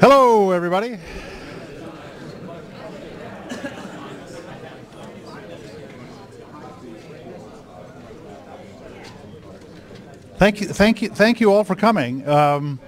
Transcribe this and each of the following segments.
Hello, everybody. Thank you all for coming. And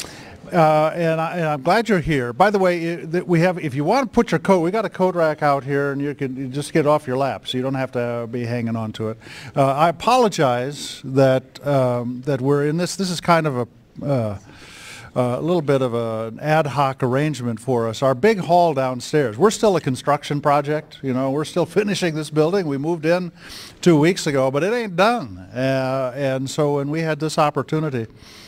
I'm glad you're here. By the way, we have, if you want to put your coat, we got a coat rack out here, and you can just get off your lap, so you don't have to be hanging on to it. I apologize that that we're in this. This is kind of a little bit of an ad hoc arrangement for us. Our big hall downstairs, we're still a construction project. You know, we're still finishing this building. We moved in 2 weeks ago, but it ain't done. And so when we had this opportunity,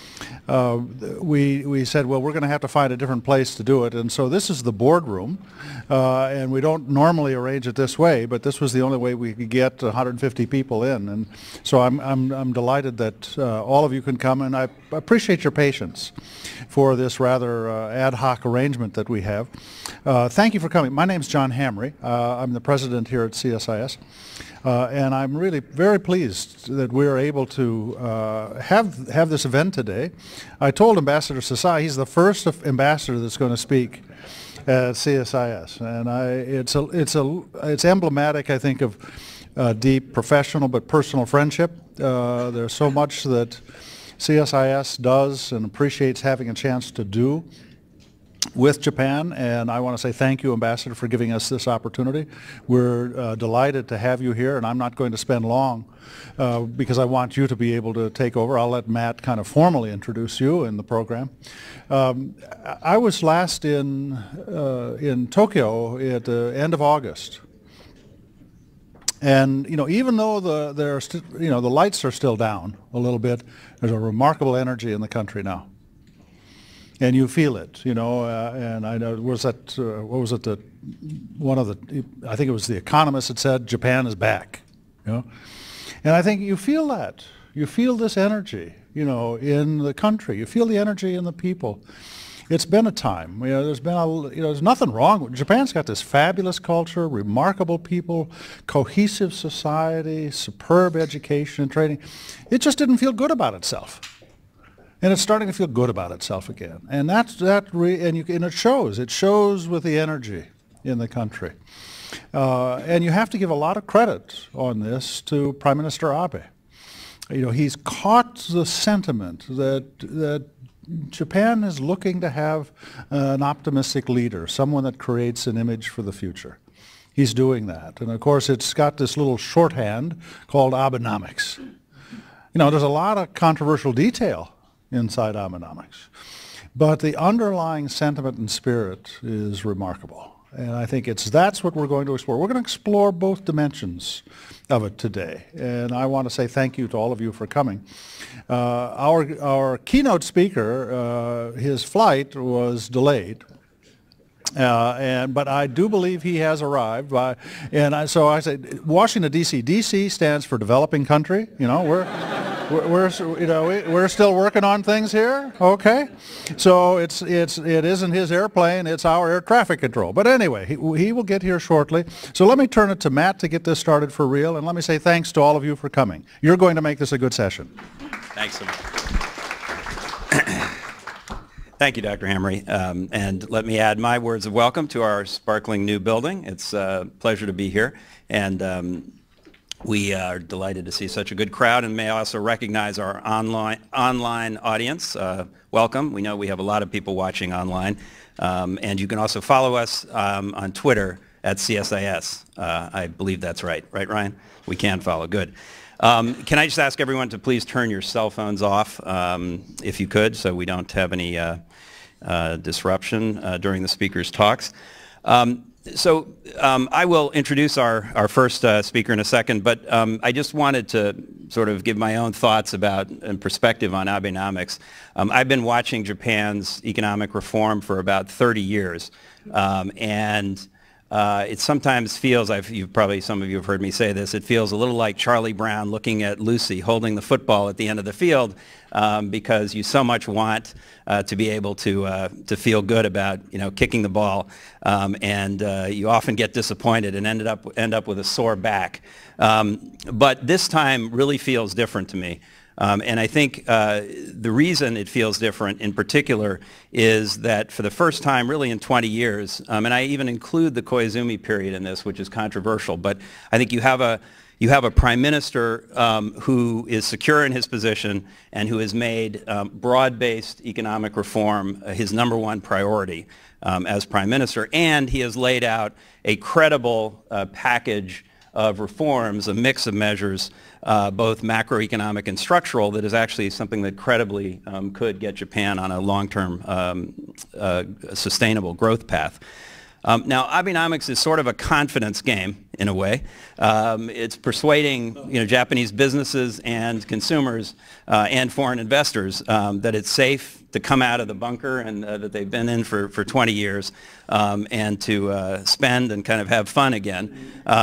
we said, well, we're going to have to find a different place to do it. And so this is the boardroom, and we don't normally arrange it this way, but this was the only way we could get 150 people in. And so I'm delighted that all of you can come, and I appreciate your patience for this rather ad hoc arrangement that we have. Thank you for coming. My name's John Hamre. I'm the president here at CSIS. And I'm really very pleased that we're able to have this event today. I told Ambassador Sasae he's the first ambassador that's going to speak at CSIS, and it's emblematic, I think, of deep professional but personal friendship. There's so much that CSIS does and appreciates having a chance to do with Japan, and I want to say thank you, Ambassador, for giving us this opportunity. We're delighted to have you here, and I'm not going to spend long because I want you to be able to take over. I'll let Matt kind of formally introduce you in the program. I was last in Tokyo at the end of August, and you know, even though the lights are still down a little bit, there's a remarkable energy in the country now. And you feel it, you know, and I know, what was it, I think it was The Economist that said, Japan is back, you know. And I think you feel that. You feel this energy, you know, in the country. You feel the energy in the people. It's been a time, you know, there's nothing wrong with Japan's got this fabulous culture, remarkable people, cohesive society, superb education and training. It just didn't feel good about itself. And it's starting to feel good about itself again, and and it shows. It shows with the energy in the country, and you have to give a lot of credit on this to Prime Minister Abe. You know, he's caught the sentiment that Japan is looking to have an optimistic leader, someone that creates an image for the future. He's doing that, and of course, it's got this little shorthand called Abenomics. You know, there's a lot of controversial detail inside Abenomics, but the underlying sentiment and spirit is remarkable, and I think that's what we're going to explore. We're going to explore both dimensions of it today, and I want to say thank you to all of you for coming. Our keynote speaker, his flight was delayed, but I do believe he has arrived. So I said, Washington D.C. D.C. stands for developing country. You know, we're still working on things here. Okay, so it isn't his airplane; it's our air traffic control. But anyway, he will get here shortly. So let me turn it to Matt to get this started for real, and let me say thanks to all of you for coming. You're going to make this a good session. Thanks so much. Thank you, Dr. Hamre, and let me add my words of welcome to our sparkling new building. It's a pleasure to be here, and we are delighted to see such a good crowd, and may also recognize our online audience. Welcome. We know we have a lot of people watching online, and you can also follow us on Twitter at CSIS. I believe that's right. Right, Ryan? We can follow. Good. Can I just ask everyone to please turn your cell phones off, if you could, so we don't have any disruption during the speakers' talks. I will introduce our first speaker in a second, but I just wanted to sort of give my own thoughts about and perspective on Abenomics. I've been watching Japan's economic reform for about 30 years, and it sometimes feels, some of you have heard me say this, it feels a little like Charlie Brown looking at Lucy holding the football at the end of the field, because you so much want to be able to feel good about, you know, kicking the ball, and you often get disappointed and end up with a sore back. But this time really feels different to me. And I think the reason it feels different in particular is that for the first time really in 20 years, and I even include the Koizumi period in this, which is controversial, but I think you have a prime minister who is secure in his position and who has made broad-based economic reform his #1 priority as prime minister, and he has laid out a credible package of reforms, a mix of measures, both macroeconomic and structural, that is actually something that credibly could get Japan on a long-term sustainable growth path. Now, Abenomics is sort of a confidence game in a way. It's persuading Japanese businesses and consumers and foreign investors that it's safe to come out of the bunker and that they've been in for 20 years and to spend and kind of have fun again.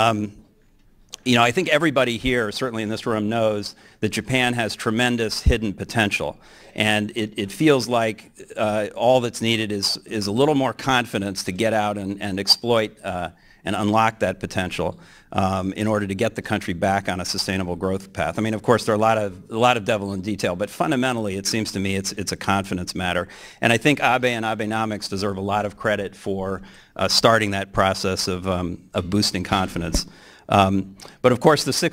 I think everybody here, certainly in this room, knows that Japan has tremendous hidden potential. And it feels like all that's needed is a little more confidence to get out and exploit and unlock that potential in order to get the country back on a sustainable growth path. I mean, of course, there are a lot of devil in detail, but fundamentally, it seems to me it's a confidence matter. And I think Abe and Abenomics deserve a lot of credit for starting that process of boosting confidence. But of course, the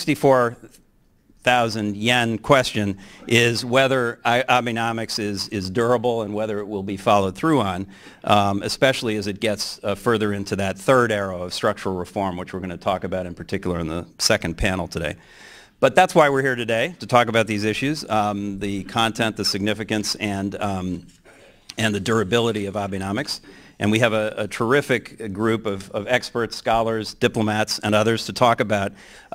64,000 yen question is whether Abenomics is durable and whether it will be followed through on, especially as it gets further into that third arrow of structural reform, which we're going to talk about in particular in the second panel today. But that's why we're here today, to talk about these issues, the content, the significance, and the durability of Abenomics. And we have a terrific group of experts, scholars, diplomats, and others to talk about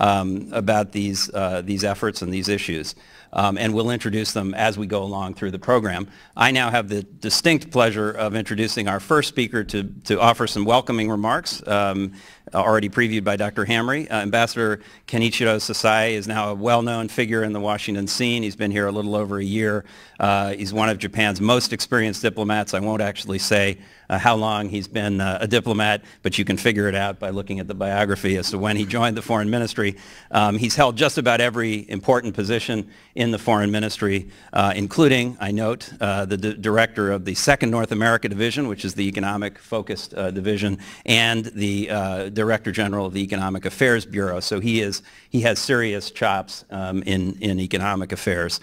these efforts and these issues. And we'll introduce them as we go along through the program. I now have the distinct pleasure of introducing our first speaker to offer some welcoming remarks, already previewed by Dr. Hamre. Ambassador Kenichiro Sasae is now a well-known figure in the Washington scene. He's been here a little over a year. He's one of Japan's most experienced diplomats. I won't actually say how long he's been a diplomat, but you can figure it out by looking at the biography as to when he joined the foreign ministry. He's held just about every important position in the foreign ministry, including, I note, the director of the Second North America Division, which is the economic-focused division, and the Director General of the Economic Affairs Bureau. So he has serious chops in economic affairs.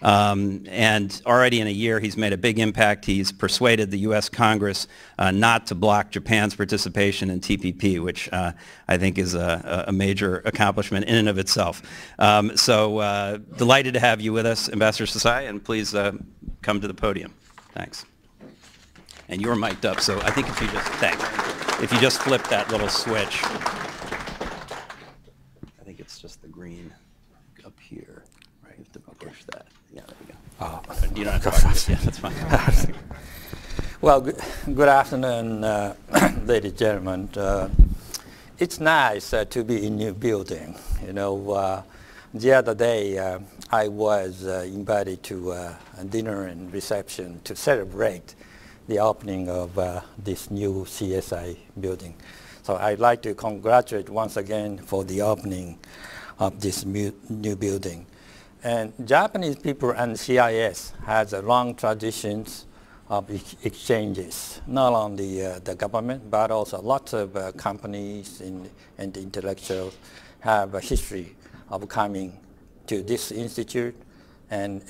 And already in a year, he's made a big impact. He's persuaded the U.S. Congress not to block Japan's participation in TPP, which I think is a major accomplishment in and of itself. So delighted to have you with us, Ambassador Sasae, and please come to the podium. Thanks. And you're mic'd up, so I think if you just flip that little switch, I think it's just the green up here. Right, you have to push that. Yeah, there you go. Oh, you don't have to talk. Yeah, that's fine. Well, good afternoon, ladies and gentlemen. It's nice to be in a new building. The other day I was invited to a dinner and reception to celebrate the opening of this new CSI building. So I'd like to congratulate once again for the opening of this new building. And Japanese people and CIS has a long traditions of exchanges, not only the government, but also lots of companies and intellectuals have a history of coming to this institute and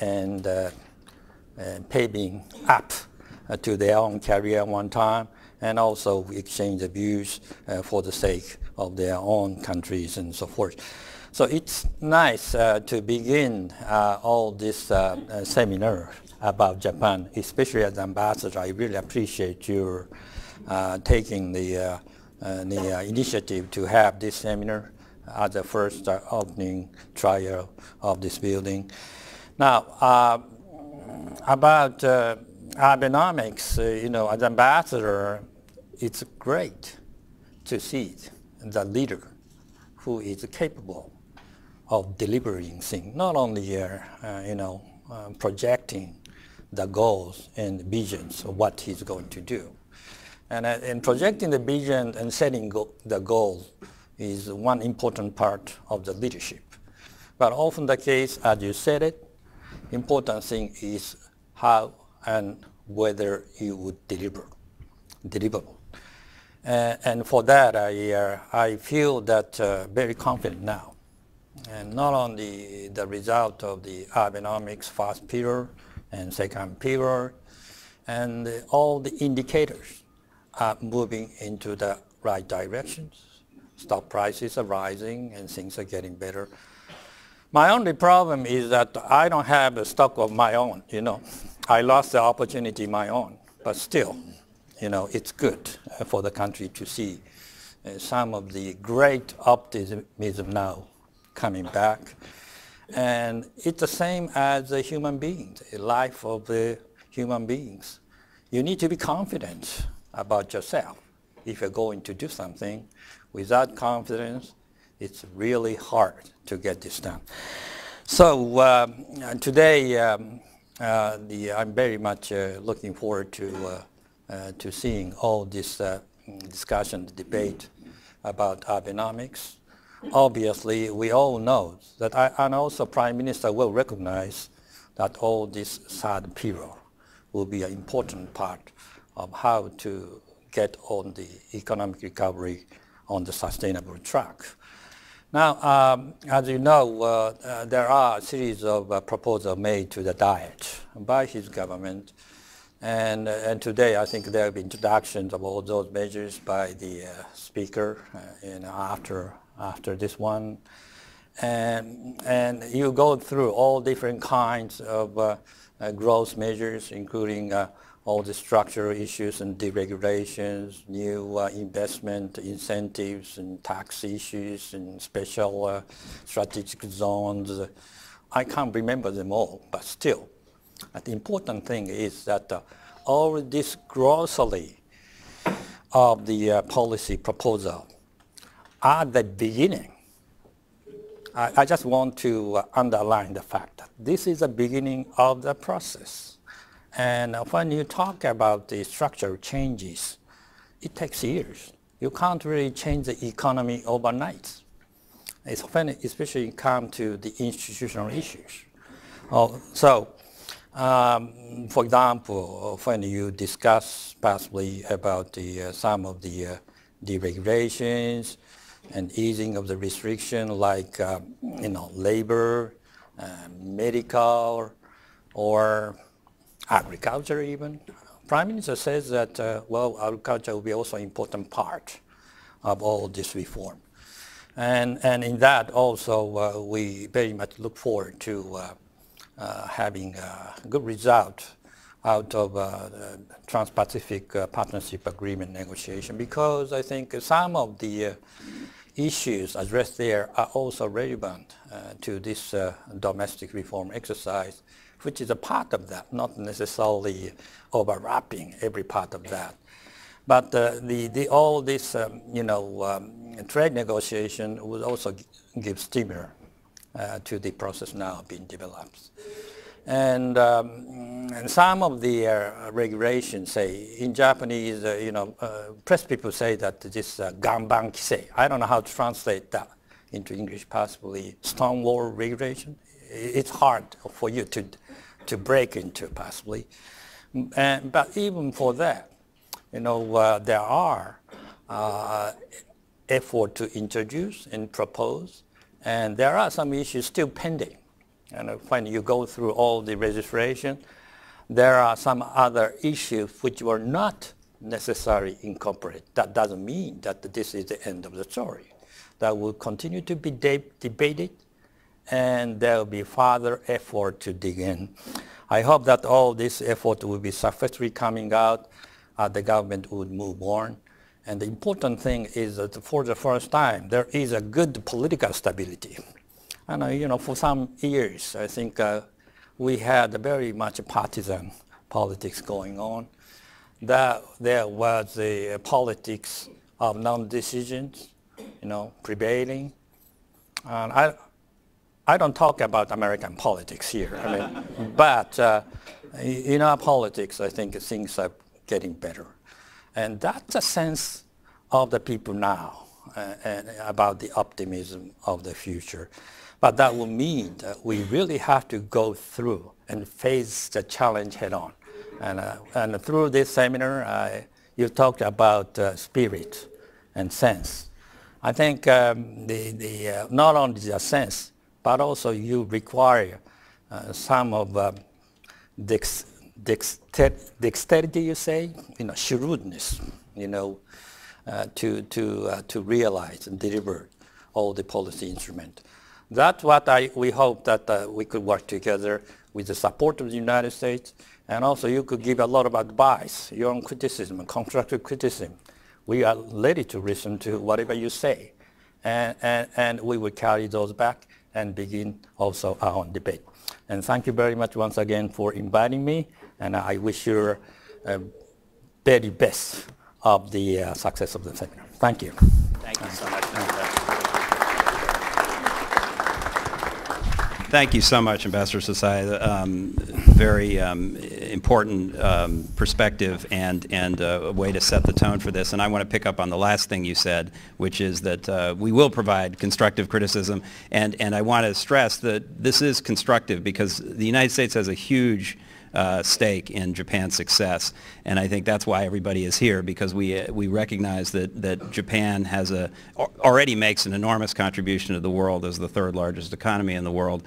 paving up to their own career one time, and also exchange the views for the sake of their own countries and so forth. So it's nice to begin all this seminar about Japan, especially as ambassador. I really appreciate your taking the initiative to have this seminar as the first opening trial of this building. Now, about Abenomics, as ambassador, it's great to see the leader who is capable of delivering things, not only projecting the goals and visions of what he's going to do. And projecting the vision and setting the goal is one important part of the leadership. But often the case, as you said it, Important thing is how and whether you would deliver. And for that, I feel that very confident now. And not only the result of the Abenomics first period and second period, and all the indicators are moving into the right directions. Stock prices are rising and things are getting better. My only problem is that I don't have a stock of my own, you know. I lost the opportunity my own, but still, you know, it's good for the country to see some of the great optimism now coming back. And it's the same as the human beings, the life of the human beings. You need to be confident about yourself. If you're going to do something, without confidence, it's really hard to get this done. So today, I'm very much looking forward to seeing all this discussion, debate about Abenomics. Obviously, we all know that, and also Prime Minister will recognize that all this third period will be an important part of how to get on the economic recovery on the sustainable track. Now, as you know, there are a series of proposals made to the Diet by his government. And today, I think there have been introductions of all those measures by the Speaker after this one. And you go through all different kinds of growth measures, including all the structural issues and deregulations, new investment incentives and tax issues and special strategic zones. I can't remember them all, but still. The important thing is that all this grocery of the policy proposal are the beginning. I just want to underline the fact that this is the beginning of the process. And when you talk about the structural changes, it takes years. You can't really change the economy overnight. It's when, especially when it comes to the institutional issues. For example, when you discuss possibly about some of the deregulations and easing of the restriction, like labor, medical, or agriculture even. Prime Minister says that, agriculture will be also an important part of all this reform. And in that also, we very much look forward to having a good result out of Trans-Pacific Partnership Agreement negotiation, because I think some of the issues addressed there are also relevant to this domestic reform exercise, which is a part of that, not necessarily overlapping every part of that. But all this, trade negotiation would also give stimulus to the process now being developed. And some of the regulations, say, in Japanese, press people say that this ganban kisei, I don't know how to translate that into English, possibly stonewall regulation. It's hard for you to break into, possibly. But even for that, there are efforts to introduce and propose, and there are some issues still pending. And when you go through all the registration, there are some other issues which were not necessarily incorporated. That doesn't mean that this is the end of the story. That will continue to be debated, and there will be further effort to dig in. I hope that all this effort will be successfully coming out, the government would move on. And the important thing is that for the first time, there is a good political stability. And for some years, I think we had very much partisan politics going on. That there was the politics of non-decisions, prevailing. And I don't talk about American politics here, but in our politics, I think things are getting better. And that's a sense of the people now and about the optimism of the future. But that will mean that we really have to go through and face the challenge head on. And through this seminar, you talked about spirit and sense. I think not only the sense, but also you require some of dexterity, you say, shrewdness, to realize and deliver all the policy instruments. That's what we hope that we could work together with the support of the United States, and also you could give a lot of advice, your own criticism, constructive criticism. We are ready to listen to whatever you say, and we will carry those back and begin also our own debate. And thank you very much once again for inviting me, and I wish you very best of the success of the seminar. Thank you. Thank you so much. Thank you so much, Ambassador Sasae. Very important perspective and a way to set the tone for this. And I want to pick up on the last thing you said, which is that we will provide constructive criticism. And I want to stress that this is constructive because the United States has a huge stake in Japan's success, and I think that's why everybody is here, because we recognize that Japan already makes an enormous contribution to the world as the third largest economy in the world,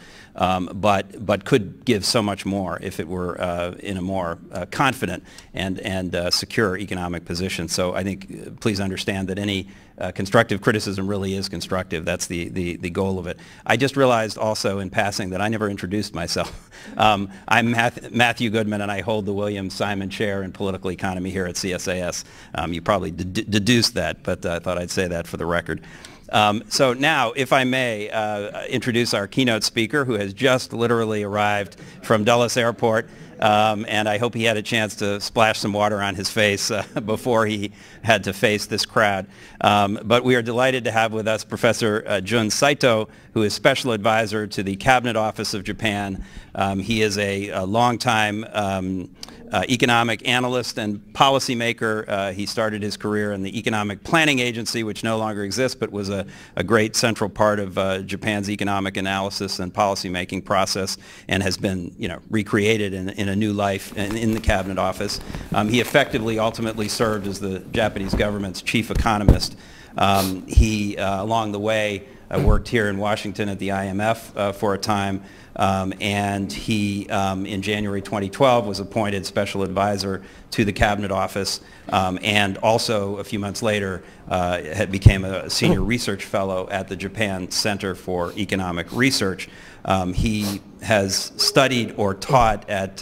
but could give so much more if it were in a more confident and secure economic position. So I think please understand that any constructive criticism really is constructive. That's the goal of it. I just realized also in passing that I never introduced myself. I'm Matthew Goodman, and I hold the William Simon Chair in Political Economy here at CSIS. You probably deduced that, but I thought I'd say that for the record. So now, if I may, introduce our keynote speaker, who has just literally arrived from Dulles Airport. And I hope he had a chance to splash some water on his face before he had to face this crowd. But we are delighted to have with us Professor Jun Saito, who is Special Advisor to the Cabinet Office of Japan. He is a longtime economic analyst and policymaker. He started his career in the Economic Planning Agency, which no longer exists, but was a great central part of Japan's economic analysis and policymaking process, and has been, recreated in a new life in the Cabinet Office. He effectively, ultimately served as the Japanese government's chief economist. He, along the way, worked here in Washington at the IMF for a time. And he, in January 2012, was appointed special advisor to the Cabinet Office, and also a few months later became a senior research fellow at the Japan Center for Economic Research. He has studied or taught at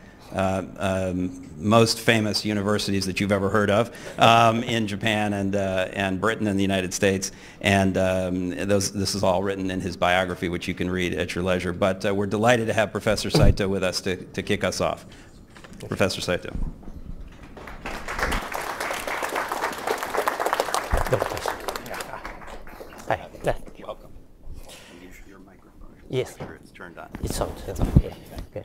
most famous universities that you've ever heard of in Japan and Britain and the United States, and this is all written in his biography, which you can read at your leisure. But we're delighted to have Professor Saito with us to kick us off. Professor Saito. Hi. Welcome. Your microphone. Yes. Make sure it's turned on. It's on. Yeah. Okay.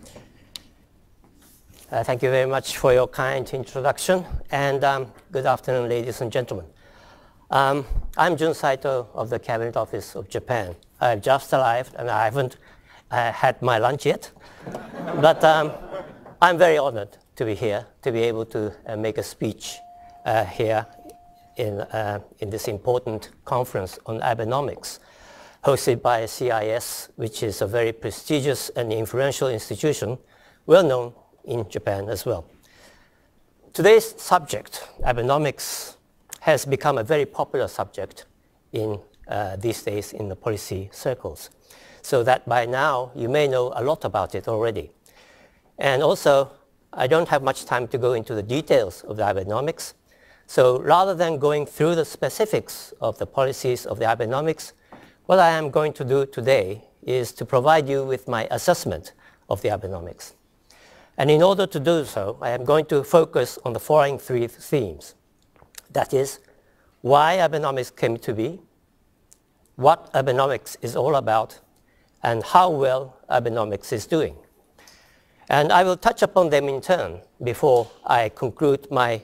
Thank you very much for your kind introduction, and good afternoon, ladies and gentlemen. I'm Jun Saito of the Cabinet Office of Japan. I've just arrived, and I haven't had my lunch yet, but I'm very honored to be here, to be able to make a speech here in this important conference on Abenomics, hosted by CSIS, which is a very prestigious and influential institution, well known in Japan as well. Today's subject, Abenomics, has become a very popular subject in these days in the policy circles, so that by now you may know a lot about it already. And also, I don't have much time to go into the details of the Abenomics, so rather than going through the specifics of the policies of the Abenomics, what I am going to do today is to provide you with my assessment of the Abenomics. And in order to do so, I am going to focus on the following three themes. That is, why Abenomics came to be, what Abenomics is all about, and how well Abenomics is doing. And I will touch upon them in turn before I conclude my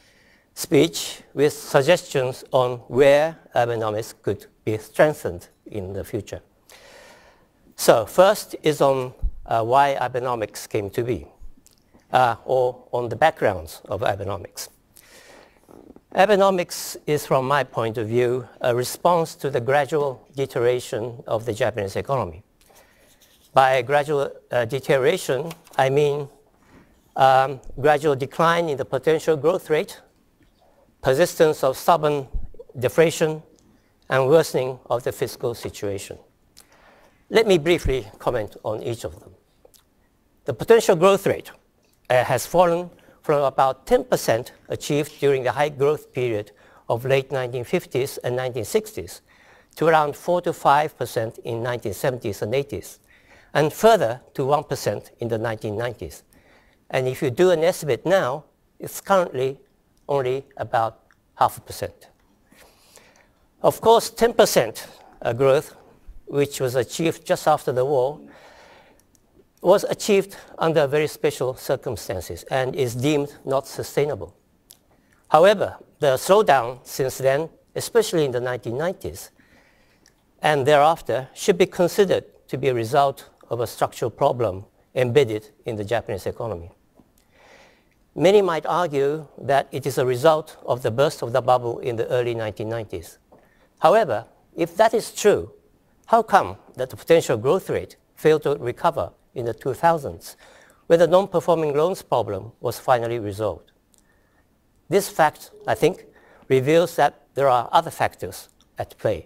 speech with suggestions on where Abenomics could be strengthened in the future. So first is on why Abenomics came to be, or on the backgrounds of Abenomics. Abenomics is, from my point of view, a response to the gradual deterioration of the Japanese economy. By gradual deterioration, I mean gradual decline in the potential growth rate, persistence of stubborn deflation, and worsening of the fiscal situation. Let me briefly comment on each of them. The potential growth rate has fallen from about 10% achieved during the high growth period of late 1950s and 1960s to around 4 to 5% in 1970s and 80s, and further to 1% in the 1990s. And if you do an estimate now, it's currently only about 0.5%. Of course, 10% growth, which was achieved just after the war, was achieved under very special circumstances and is deemed not sustainable. However, the slowdown since then, especially in the 1990s and thereafter, should be considered to be a result of a structural problem embedded in the Japanese economy. Many might argue that it is a result of the burst of the bubble in the early 1990s. However, if that is true, how come that the potential growth rate failed to recover in the 2000s, when the non-performing loans problem was finally resolved? This fact, I think, reveals that there are other factors at play.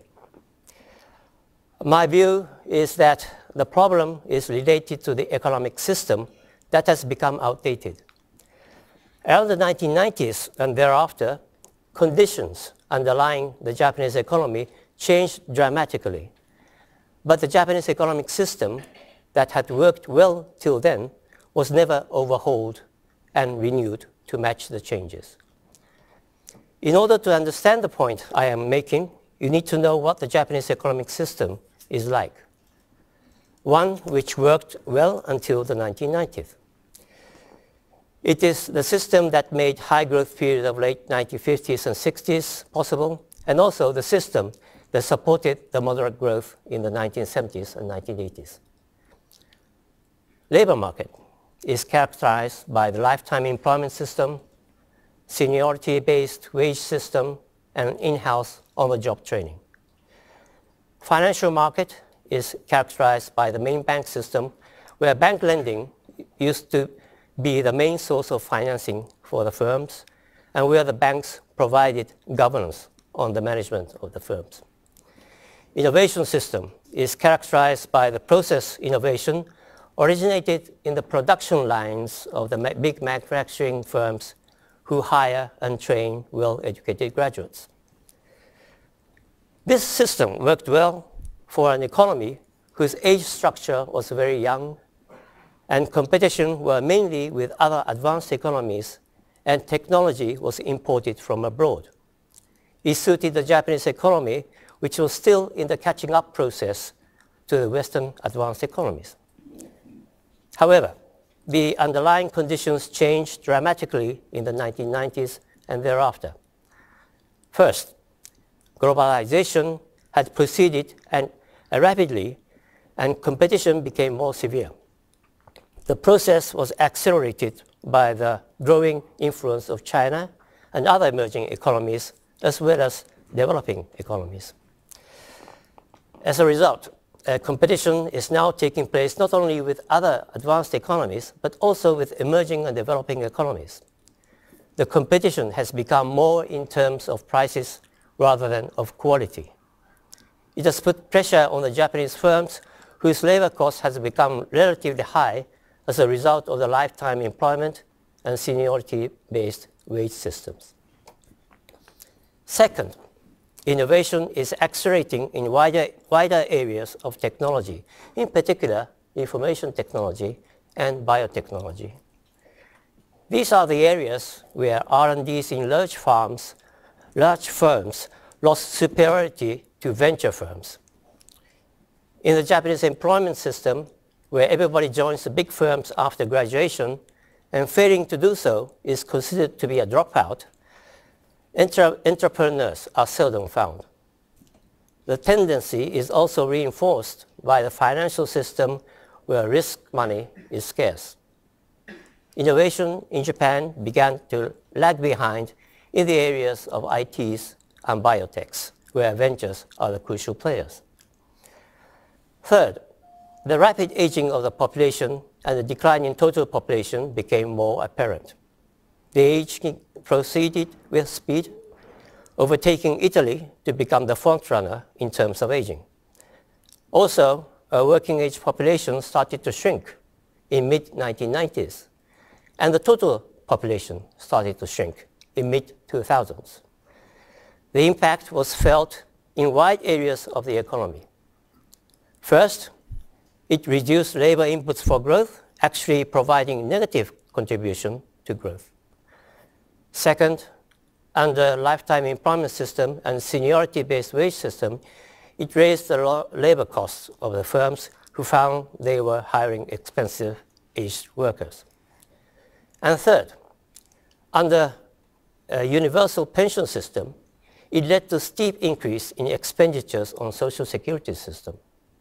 My view is that the problem is related to the economic system that has become outdated. Around the 1990s and thereafter, conditions underlying the Japanese economy changed dramatically. But the Japanese economic system that had worked well till then was never overhauled and renewed to match the changes. In order to understand the point I am making, you need to know what the Japanese economic system is like. One which worked well until the 1990s. It is the system that made high growth period of late 1950s and 60s possible, and also the system that supported the moderate growth in the 1970s and 1980s. Labor market is characterized by the lifetime employment system, seniority-based wage system, and in-house on-the-job training. Financial market is characterized by the main bank system, where bank lending used to be the main source of financing for the firms, and where the banks provided governance on the management of the firms. Innovation system is characterized by the process innovation originated in the production lines of the big manufacturing firms who hire and train well-educated graduates. This system worked well for an economy whose age structure was very young, and competition were mainly with other advanced economies, and technology was imported from abroad. It suited the Japanese economy, which was still in the catching up process to the Western advanced economies. However, the underlying conditions changed dramatically in the 1990s and thereafter. First, globalization had proceeded rapidly, and competition became more severe. The process was accelerated by the growing influence of China and other emerging economies, as well as developing economies. As a result, competition is now taking place not only with other advanced economies, but also with emerging and developing economies. The competition has become more in terms of prices rather than of quality. It has put pressure on the Japanese firms whose labor cost has become relatively high as a result of the lifetime employment and seniority-based wage systems. Second, innovation is accelerating in wider areas of technology, in particular information technology and biotechnology. These are the areas where R&Ds in large firms lost superiority to venture firms. In the Japanese employment system, where everybody joins the big firms after graduation, and failing to do so is considered to be a dropout, entrepreneurs are seldom found. the tendency is also reinforced by the financial system where risk money is scarce. Innovation in Japan began to lag behind in the areas of ITs and biotechs, where ventures are the crucial players. Third, the rapid aging of the population and the decline in total population became more apparent. The aging proceeded with speed, overtaking Italy to become the frontrunner in terms of aging. Also, a working age population started to shrink in mid-1990s, and the total population started to shrink in mid-2000s. The impact was felt in wide areas of the economy. First, it reduced labor inputs for growth, actually providing negative contribution to growth. Second, under lifetime employment system and seniority-based wage system, it raised the labor costs of the firms who found they were hiring expensive aged workers. And third, under a universal pension system, it led to steep increase in expenditures on social security system.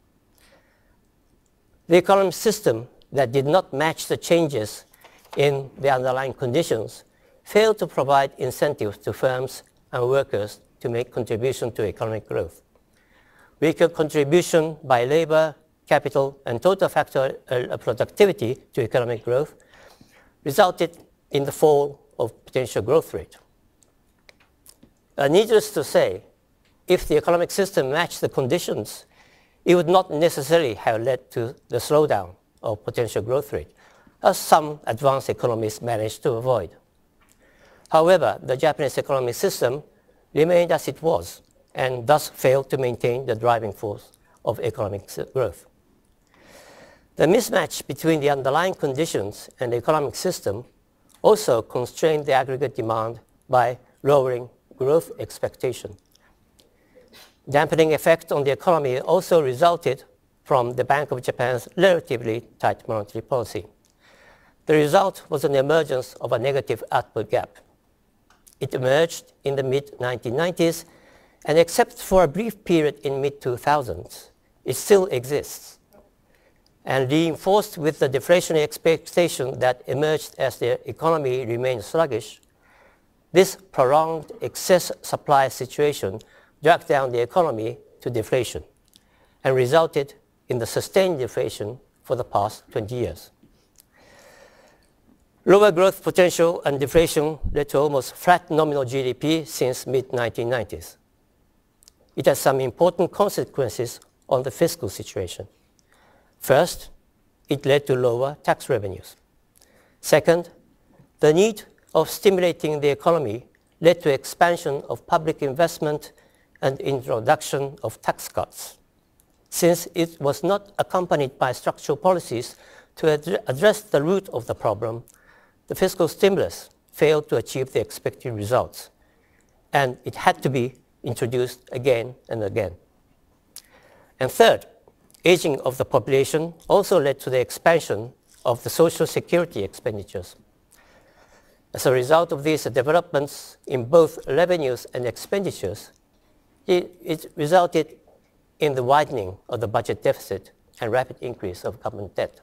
The economic system that did not match the changes in the underlying conditions failed to provide incentives to firms and workers to make contribution to economic growth. Weaker contribution by labor, capital, and total factor productivity to economic growth resulted in the fall of potential growth rate. Needless to say, if the economic system matched the conditions, it would not necessarily have led to the slowdown of potential growth rate, as some advanced economies managed to avoid. However, the Japanese economic system remained as it was, and thus failed to maintain the driving force of economic growth. The mismatch between the underlying conditions and the economic system also constrained the aggregate demand by lowering growth expectation. Dampening effect on the economy also resulted from the Bank of Japan's relatively tight monetary policy. The result was an emergence of a negative output gap. It emerged in the mid-1990s, and except for a brief period in mid-2000s, it still exists. And reinforced with the deflationary expectation that emerged as the economy remained sluggish, this prolonged excess supply situation dragged down the economy to deflation and resulted in the sustained deflation for the past 20 years. Lower growth potential and deflation led to almost flat nominal GDP since mid-1990s. It has some important consequences on the fiscal situation. First, it led to lower tax revenues. Second, the need of stimulating the economy led to expansion of public investment and introduction of tax cuts. Since it was not accompanied by structural policies to address the root of the problem, the fiscal stimulus failed to achieve the expected results, and it had to be introduced again and again. And third, aging of the population also led to the expansion of the social security expenditures. As a result of these developments in both revenues and expenditures, it resulted in the widening of the budget deficit and rapid increase of government debt.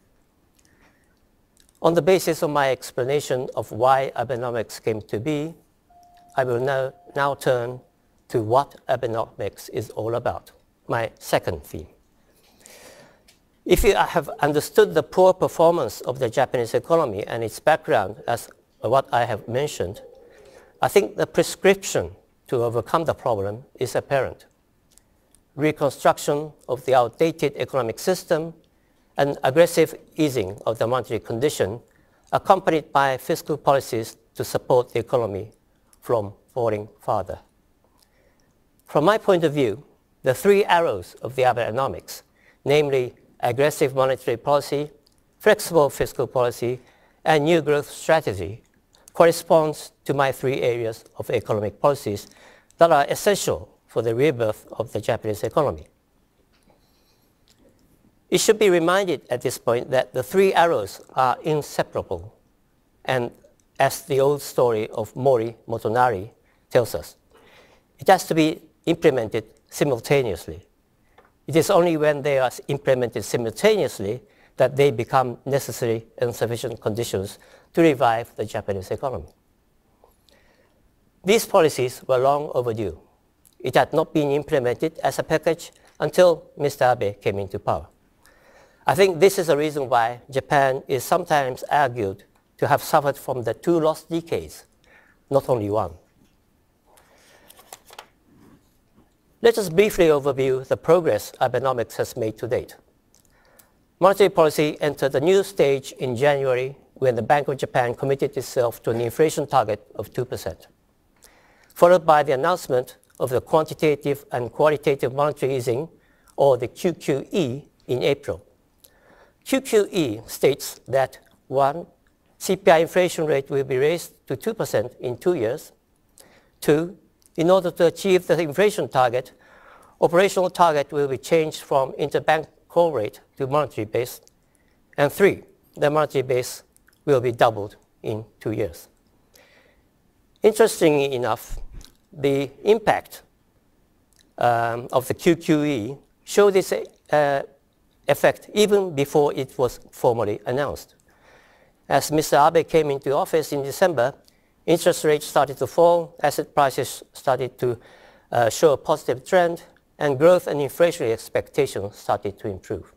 On the basis of my explanation of why Abenomics came to be, I will now turn to what Abenomics is all about, my second theme. If you have understood the poor performance of the Japanese economy and its background as what I have mentioned, I think the prescription to overcome the problem is apparent. Reconstruction of the outdated economic system and aggressive easing of the monetary condition, accompanied by fiscal policies to support the economy from falling farther. From my point of view, the three arrows of the Abenomics, namely aggressive monetary policy, flexible fiscal policy, and new growth strategy, corresponds to my three areas of economic policies that are essential for the rebirth of the Japanese economy. It should be reminded at this point that the three arrows are inseparable, and as the old story of Mori Motonari tells us, it has to be implemented simultaneously. It is only when they are implemented simultaneously that they become necessary and sufficient conditions to revive the Japanese economy. These policies were long overdue. It had not been implemented as a package until Mr. Abe came into power. I think this is the reason why Japan is sometimes argued to have suffered from the 2 lost decades, not only one. Let us briefly overview the progress Abenomics has made to date. Monetary policy entered a new stage in January when the Bank of Japan committed itself to an inflation target of 2%, followed by the announcement of the quantitative and qualitative monetary easing, or the QQE, in April. QQE states that 1. CPI inflation rate will be raised to 2% in 2 years. 2. In order to achieve the inflation target, operational target will be changed from interbank core rate to monetary base. And 3. The monetary base will be doubled in 2 years. Interestingly enough, the impact of the QQE showed this effect even before it was formally announced. As Mr. Abe came into office in December, interest rates started to fall, asset prices started to show a positive trend, and growth and inflationary expectations started to improve.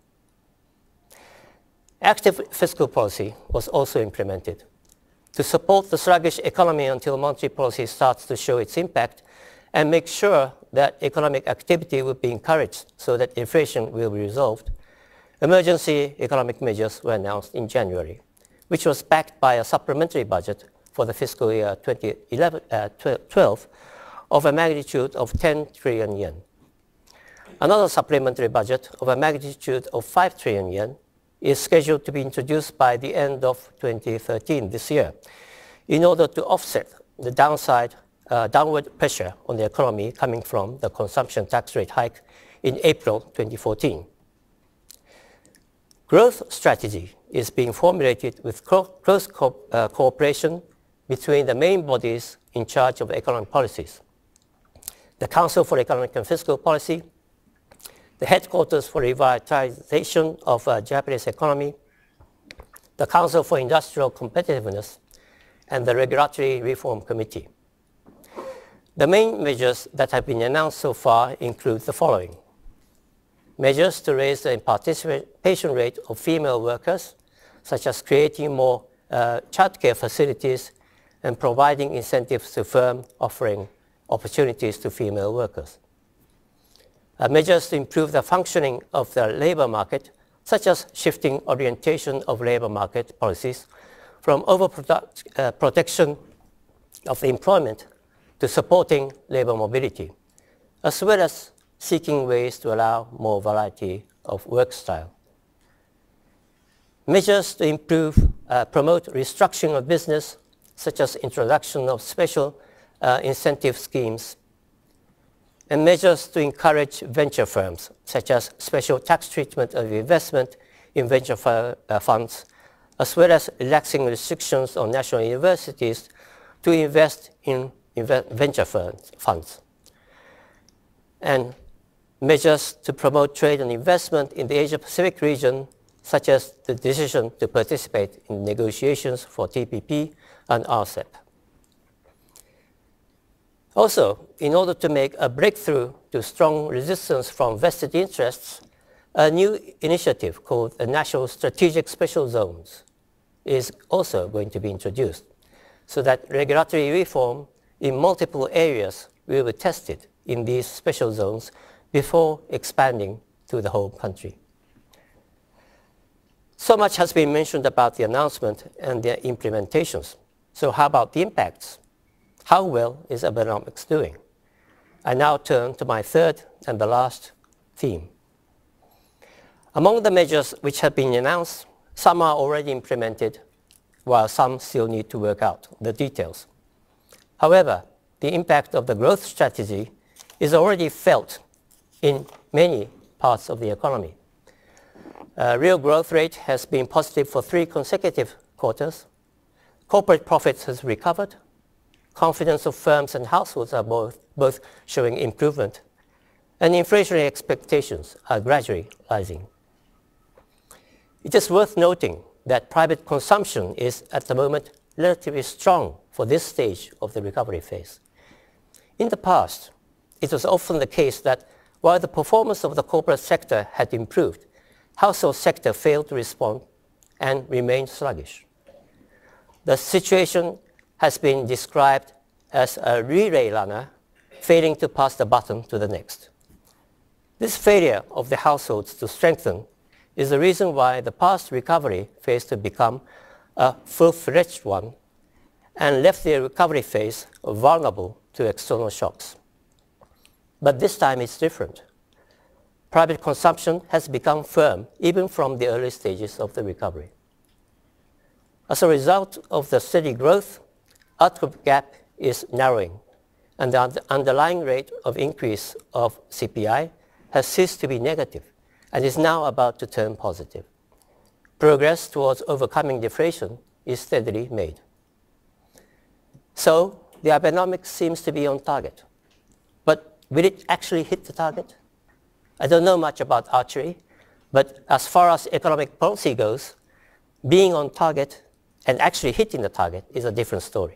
Active fiscal policy was also implemented. To support the sluggish economy until monetary policy starts to show its impact and make sure that economic activity will be encouraged so that inflation will be resolved, emergency economic measures were announced in January, which was backed by a supplementary budget for the fiscal year 2012 of a magnitude of 10 trillion yen. Another supplementary budget of a magnitude of 5 trillion yen is scheduled to be introduced by the end of 2013 this year in order to offset the downward pressure on the economy coming from the consumption tax rate hike in April 2014. Growth strategy is being formulated with close cooperation between the main bodies in charge of economic policies: the Council for Economic and Fiscal Policy, the Headquarters for Revitalization of Japanese Economy, the Council for Industrial Competitiveness, and the Regulatory Reform Committee. The main measures that have been announced so far include the following: measures to raise the participation rate of female workers, such as creating more childcare facilities and providing incentives to firms offering opportunities to female workers. Measures to improve the functioning of the labor market, such as shifting orientation of labor market policies from overprotection of employment to supporting labor mobility, as well as seeking ways to allow more variety of work style. Measures to promote restructuring of business, such as introduction of special incentive schemes, and measures to encourage venture firms, such as special tax treatment of investment in venture funds, as well as relaxing restrictions on national universities to invest in venture funds. And measures to promote trade and investment in the Asia-Pacific region, such as the decision to participate in negotiations for TPP and RCEP. Also, in order to make a breakthrough to strong resistance from vested interests, a new initiative called the National Strategic Special Zones is also going to be introduced, so that regulatory reform in multiple areas will be tested in these special zones before expanding to the whole country. So much has been mentioned about the announcement and their implementations. So how about the impacts? How well is Abenomics doing? I now turn to my third and the last theme. Among the measures which have been announced, some are already implemented, while some still need to work out the details. However, the impact of the growth strategy is already felt in many parts of the economy. Real growth rate has been positive for 3 consecutive quarters. Corporate profits has recovered. Confidence of firms and households are both showing improvement. and inflationary expectations are gradually rising. It is worth noting that private consumption is at the moment relatively strong for this stage of the recovery phase. In the past, it was often the case that while the performance of the corporate sector had improved, household sector failed to respond and remained sluggish. The situation has been described as a relay runner failing to pass the baton to the next. This failure of the households to strengthen is the reason why the past recovery phase to become a full-fledged one and left the recovery phase vulnerable to external shocks. But this time it's different. Private consumption has become firm even from the early stages of the recovery. As a result of the steady growth, output gap is narrowing, and the underlying rate of increase of CPI has ceased to be negative and is now about to turn positive. Progress towards overcoming deflation is steadily made. So the Abenomics seems to be on target. But will it actually hit the target? I don't know much about archery, but as far as economic policy goes, being on target and actually hitting the target is a different story.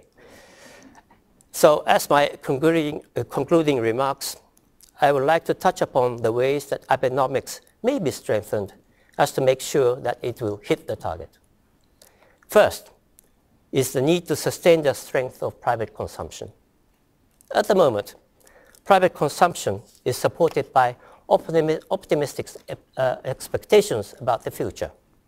So as my concluding remarks, I would like to touch upon the ways that Abenomics may be strengthened as to make sure that it will hit the target. First is the need to sustain the strength of private consumption. At the moment, private consumption is supported by optimistic expectations about the future.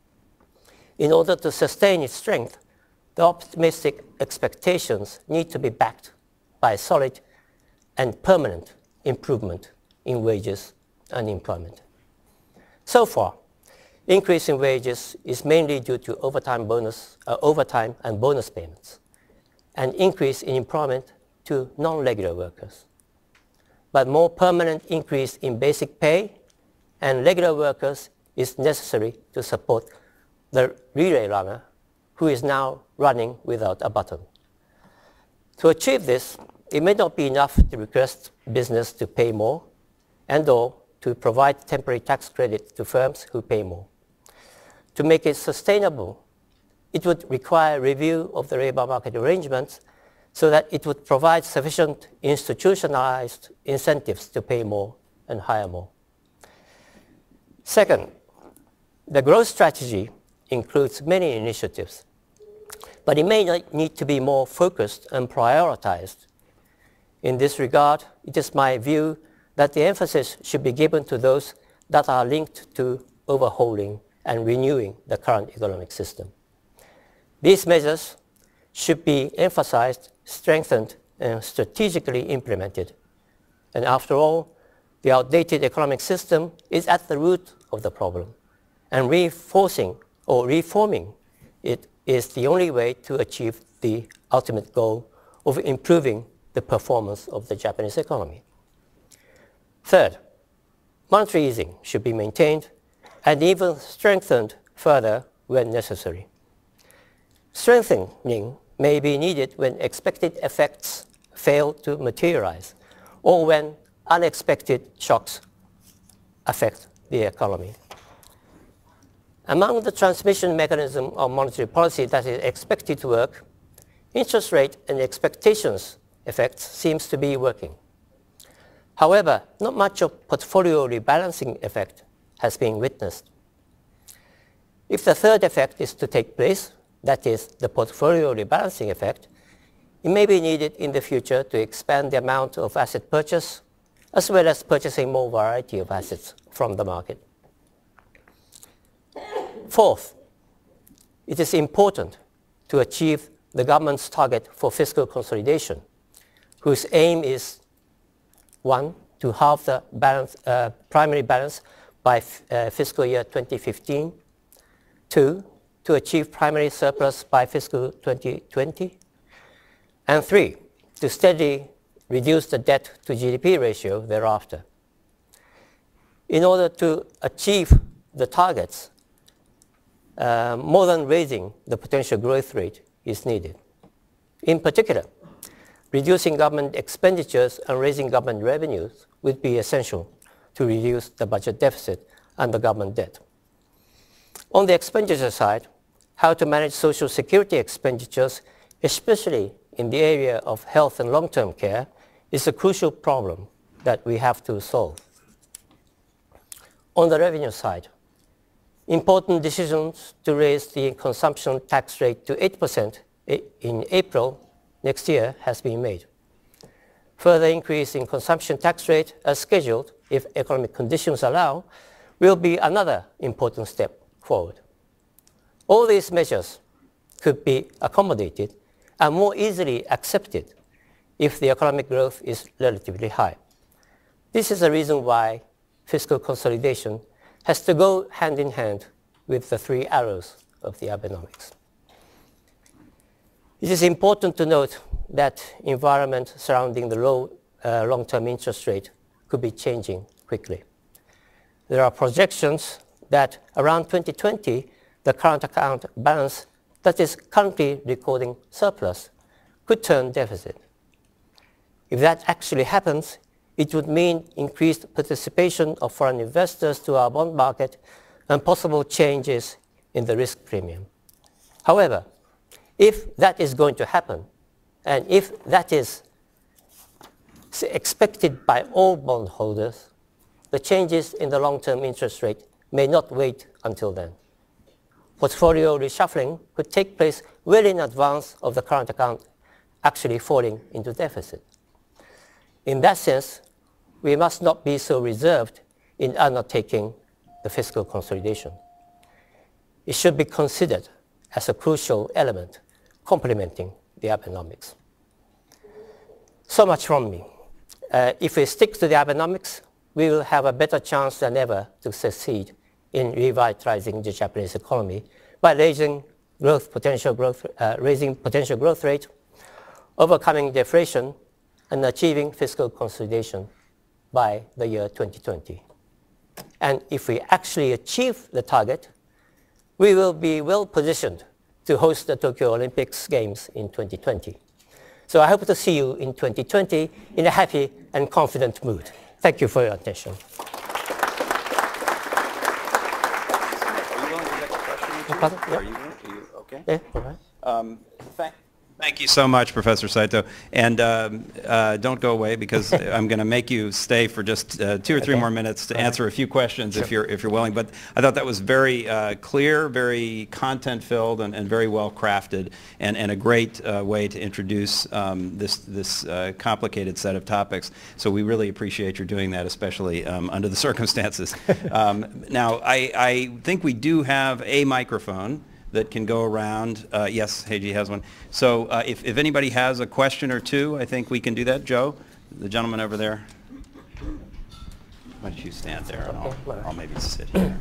In order to sustain its strength, the optimistic expectations need to be backed by solid and permanent improvement in wages and employment. So far, increase in wages is mainly due to overtime and bonus payments, and increase in employment to non-regular workers. But more permanent increase in basic pay and regular workers is necessary to support the relay runner who is now running without a button. To achieve this, it may not be enough to request business to pay more and/or to provide temporary tax credit to firms who pay more. To make it sustainable, it would require review of the labor market arrangements so that it would provide sufficient institutionalized incentives to pay more and hire more. Second, the growth strategy includes many initiatives, but it may need to be more focused and prioritized. In this regard, it is my view that the emphasis should be given to those that are linked to overhauling and renewing the current economic system. These measures should be emphasized, strengthened, and strategically implemented. And after all, the outdated economic system is at the root of the problem, and reinforcing or reforming it is the only way to achieve the ultimate goal of improving the performance of the Japanese economy. Third, monetary easing should be maintained and even strengthened further when necessary. Strengthening may be needed when expected effects fail to materialize or when unexpected shocks affect the economy. Among the transmission mechanism of monetary policy that is expected to work, interest rate and expectations effects seems to be working. However, not much of portfolio rebalancing effect has been witnessed. If the third effect is to take place, that is, the portfolio rebalancing effect, it may be needed in the future to expand the amount of asset purchase, as well as purchasing more variety of assets from the market. Fourth, it is important to achieve the government's target for fiscal consolidation, whose aim is 1. To halve the primary balance by fiscal year 2015, 2. To achieve primary surplus by fiscal 2020, and 3. To steadily reduce the debt to GDP ratio thereafter. In order to achieve the targets, more than raising the potential growth rate is needed. In particular, reducing government expenditures and raising government revenues would be essential to reduce the budget deficit and the government debt. On the expenditure side, how to manage social security expenditures, especially in the area of health and long-term care, is a crucial problem that we have to solve. On the revenue side, important decisions to raise the consumption tax rate to 8% in April next year has been made. Further increase in consumption tax rate as scheduled, if economic conditions allow, will be another important step forward. All these measures could be accommodated and more easily accepted if the economic growth is relatively high. This is the reason why fiscal consolidation has to go hand in hand with the three arrows of the Abenomics. It is important to note that environment surrounding the low long-term interest rate could be changing quickly. There are projections that around 2020, the current account balance that is currently recording surplus could turn deficit. If that actually happens, it would mean increased participation of foreign investors to our bond market and possible changes in the risk premium. However, if that is going to happen, and if that is expected by all bondholders, the changes in the long-term interest rate may not wait until then. Portfolio reshuffling could take place well in advance of the current account actually falling into deficit. In that sense, we must not be so reserved in undertaking the fiscal consolidation. It should be considered as a crucial element complementing the Abenomics. So much from me. If we stick to the Abenomics, we will have a better chance than ever to succeed in revitalizing the Japanese economy by raising potential growth rate, overcoming deflation, and achieving fiscal consolidation by the year 2020. And if we actually achieve the target, we will be well positioned to host the Tokyo Olympics Games in 2020. So I hope to see you in 2020 in a happy and confident mood. Thank you for your attention. Are you willing to take a question? Yeah. Are you okay? Yeah, all right. Thank you so much, Professor Saito. And don't go away, because I'm going to make you stay for just 2 or 3 more minutes to answer a few questions, if you're willing. But I thought that was very clear, very content-filled, and very well crafted, and a great way to introduce this complicated set of topics. So we really appreciate your doing that, especially under the circumstances. Now, I think we do have a microphone that can go around. Yes, Heiji has one. So if anybody has a question or two, I think we can do that. Joe, the gentleman over there. Why don't you stand there, and I'll maybe sit here.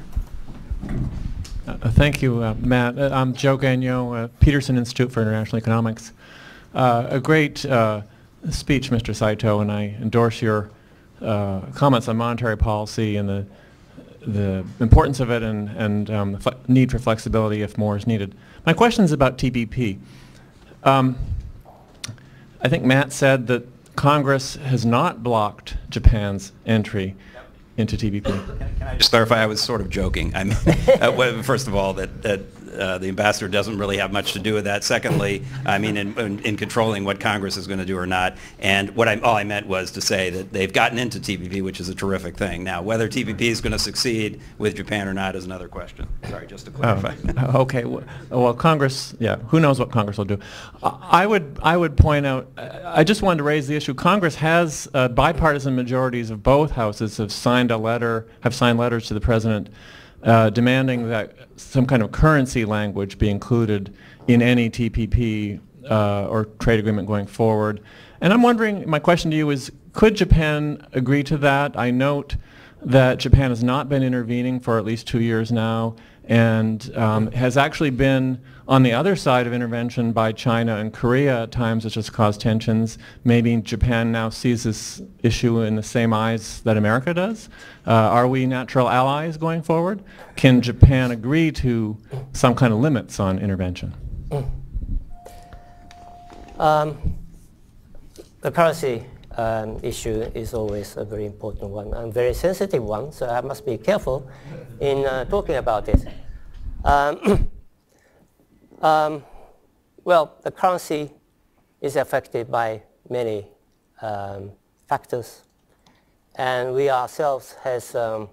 Thank you, Matt. I'm Joe Gagnon, Peterson Institute for International Economics. A great speech, Mr. Saito, and I endorse your comments on monetary policy and the importance of it, and the need for flexibility if more is needed. My question is about TPP. I think Matt said that Congress has not blocked Japan's entry into TPP. Can I just clarify? I was sort of joking. I mean, first of all, that the ambassador doesn't really have much to do with that. Secondly, I mean, in controlling what Congress is going to do or not. And all I meant was to say that they've gotten into TPP, which is a terrific thing. Now, whether TPP is going to succeed with Japan or not is another question. Sorry, just to clarify. Okay. Well, Congress, yeah, who knows what Congress will do. I would point out, I just wanted to raise the issue. Congress has bipartisan majorities of both houses have signed letters to the president demanding that some kind of currency language be included in any TPP or trade agreement going forward. And I'm wondering, my question to you is, could Japan agree to that? I note that Japan has not been intervening for at least 2 years now, and has actually been on the other side of intervention by China and Korea at times, which has caused tensions. Maybe Japan now sees this issue in the same eyes that America does. Are we natural allies going forward? Can Japan agree to some kind of limits on intervention? The currency issue is always a very important one, and very sensitive one, so I must be careful in talking about it. Well, the currency is affected by many factors, and we ourselves has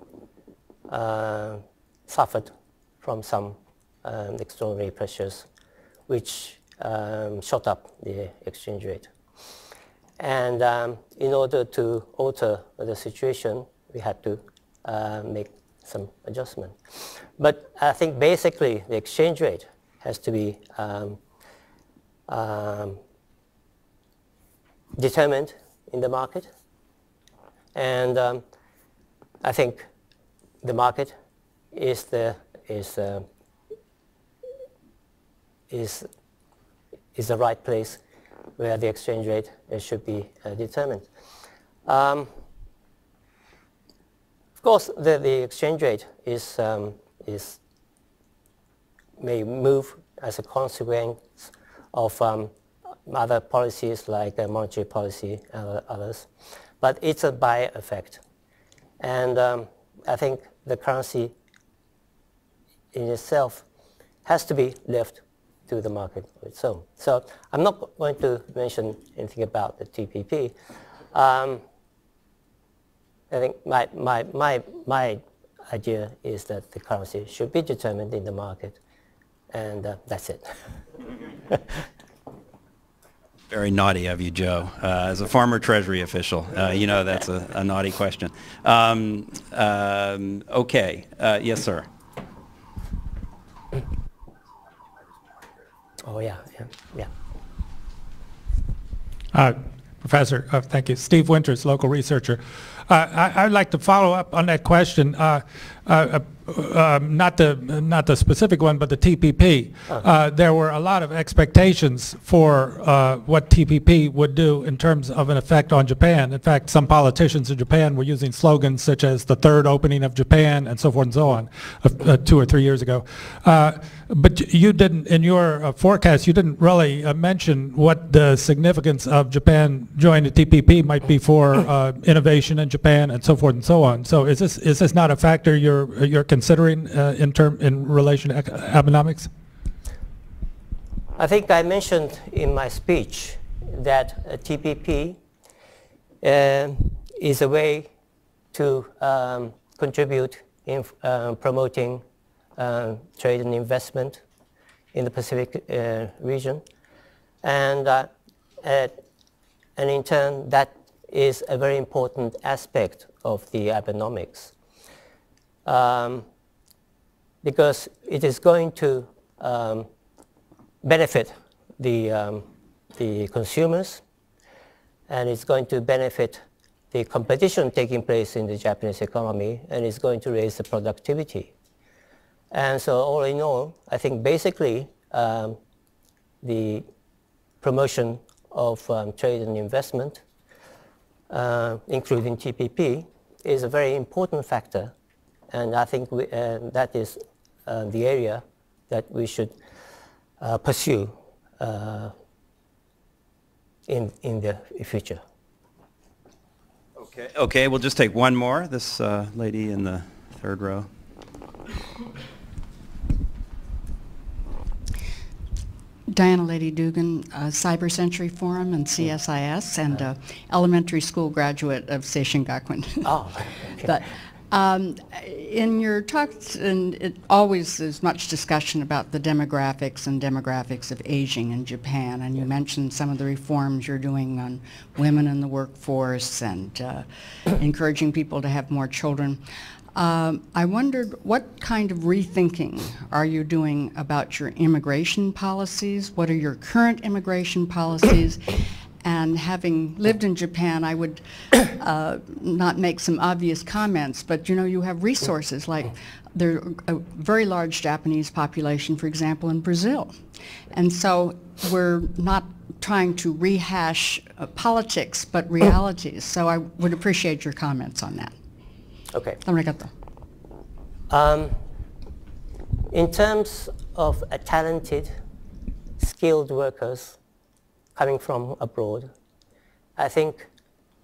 suffered from some extraordinary pressures which shot up the exchange rate. And in order to alter the situation, we had to make some adjustment. But I think basically the exchange rate has to be determined in the market. And I think the market is the right place where the exchange rate should be determined. Of course, the exchange rate may move as a consequence of other policies like monetary policy and others, but it's a by effect. And I think the currency in itself has to be left to the market of its own. So I'm not going to mention anything about the TPP. I think my idea is that the currency should be determined in the market, and that's it. Very naughty of you, Joe. As a former Treasury official, you know that's a naughty question. Okay, yes, sir. Oh, yeah. Professor, thank you. Steve Winters, local researcher. I'd like to follow up on that question, not the specific one, but the TPP. There were a lot of expectations for what TPP would do in terms of an effect on Japan. In fact, some politicians in Japan were using slogans such as the third opening of Japan and so forth and so on 2 or 3 years ago. But you didn't, in your forecast, you didn't really mention what the significance of Japan joining the TPP might be for innovation in Japan and so forth and so on. So is this not a factor you're considering in relation to Abenomics? I think I mentioned in my speech that TPP is a way to contribute in promoting trade and investment in the Pacific region, and in turn that is a very important aspect of the Abenomics, because it is going to benefit the consumers, and it's going to benefit the competition taking place in the Japanese economy, and it's going to raise the productivity. And so all in all, I think basically the promotion of trade and investment, including TPP, is a very important factor, and I think that is the area that we should pursue in the future. Okay, we'll just take one more. This lady in the third row. Diana Lady Dugan, Cyber Century Forum and CSIS, and elementary school graduate of Seishin Gakuen. Oh, okay. But in your talks, and it always is much discussion about the demographics of aging in Japan, and you mentioned some of the reforms you're doing on women in the workforce and encouraging people to have more children. I wondered, what kind of rethinking are you doing about your immigration policies? What are your current immigration policies? And having lived in Japan, I would not make some obvious comments, but you know, you have resources like there's a very large Japanese population, for example, in Brazil. And so we're not trying to rehash politics, but realities. So I would appreciate your comments on that. Okay. In terms of talented, skilled workers coming from abroad, I think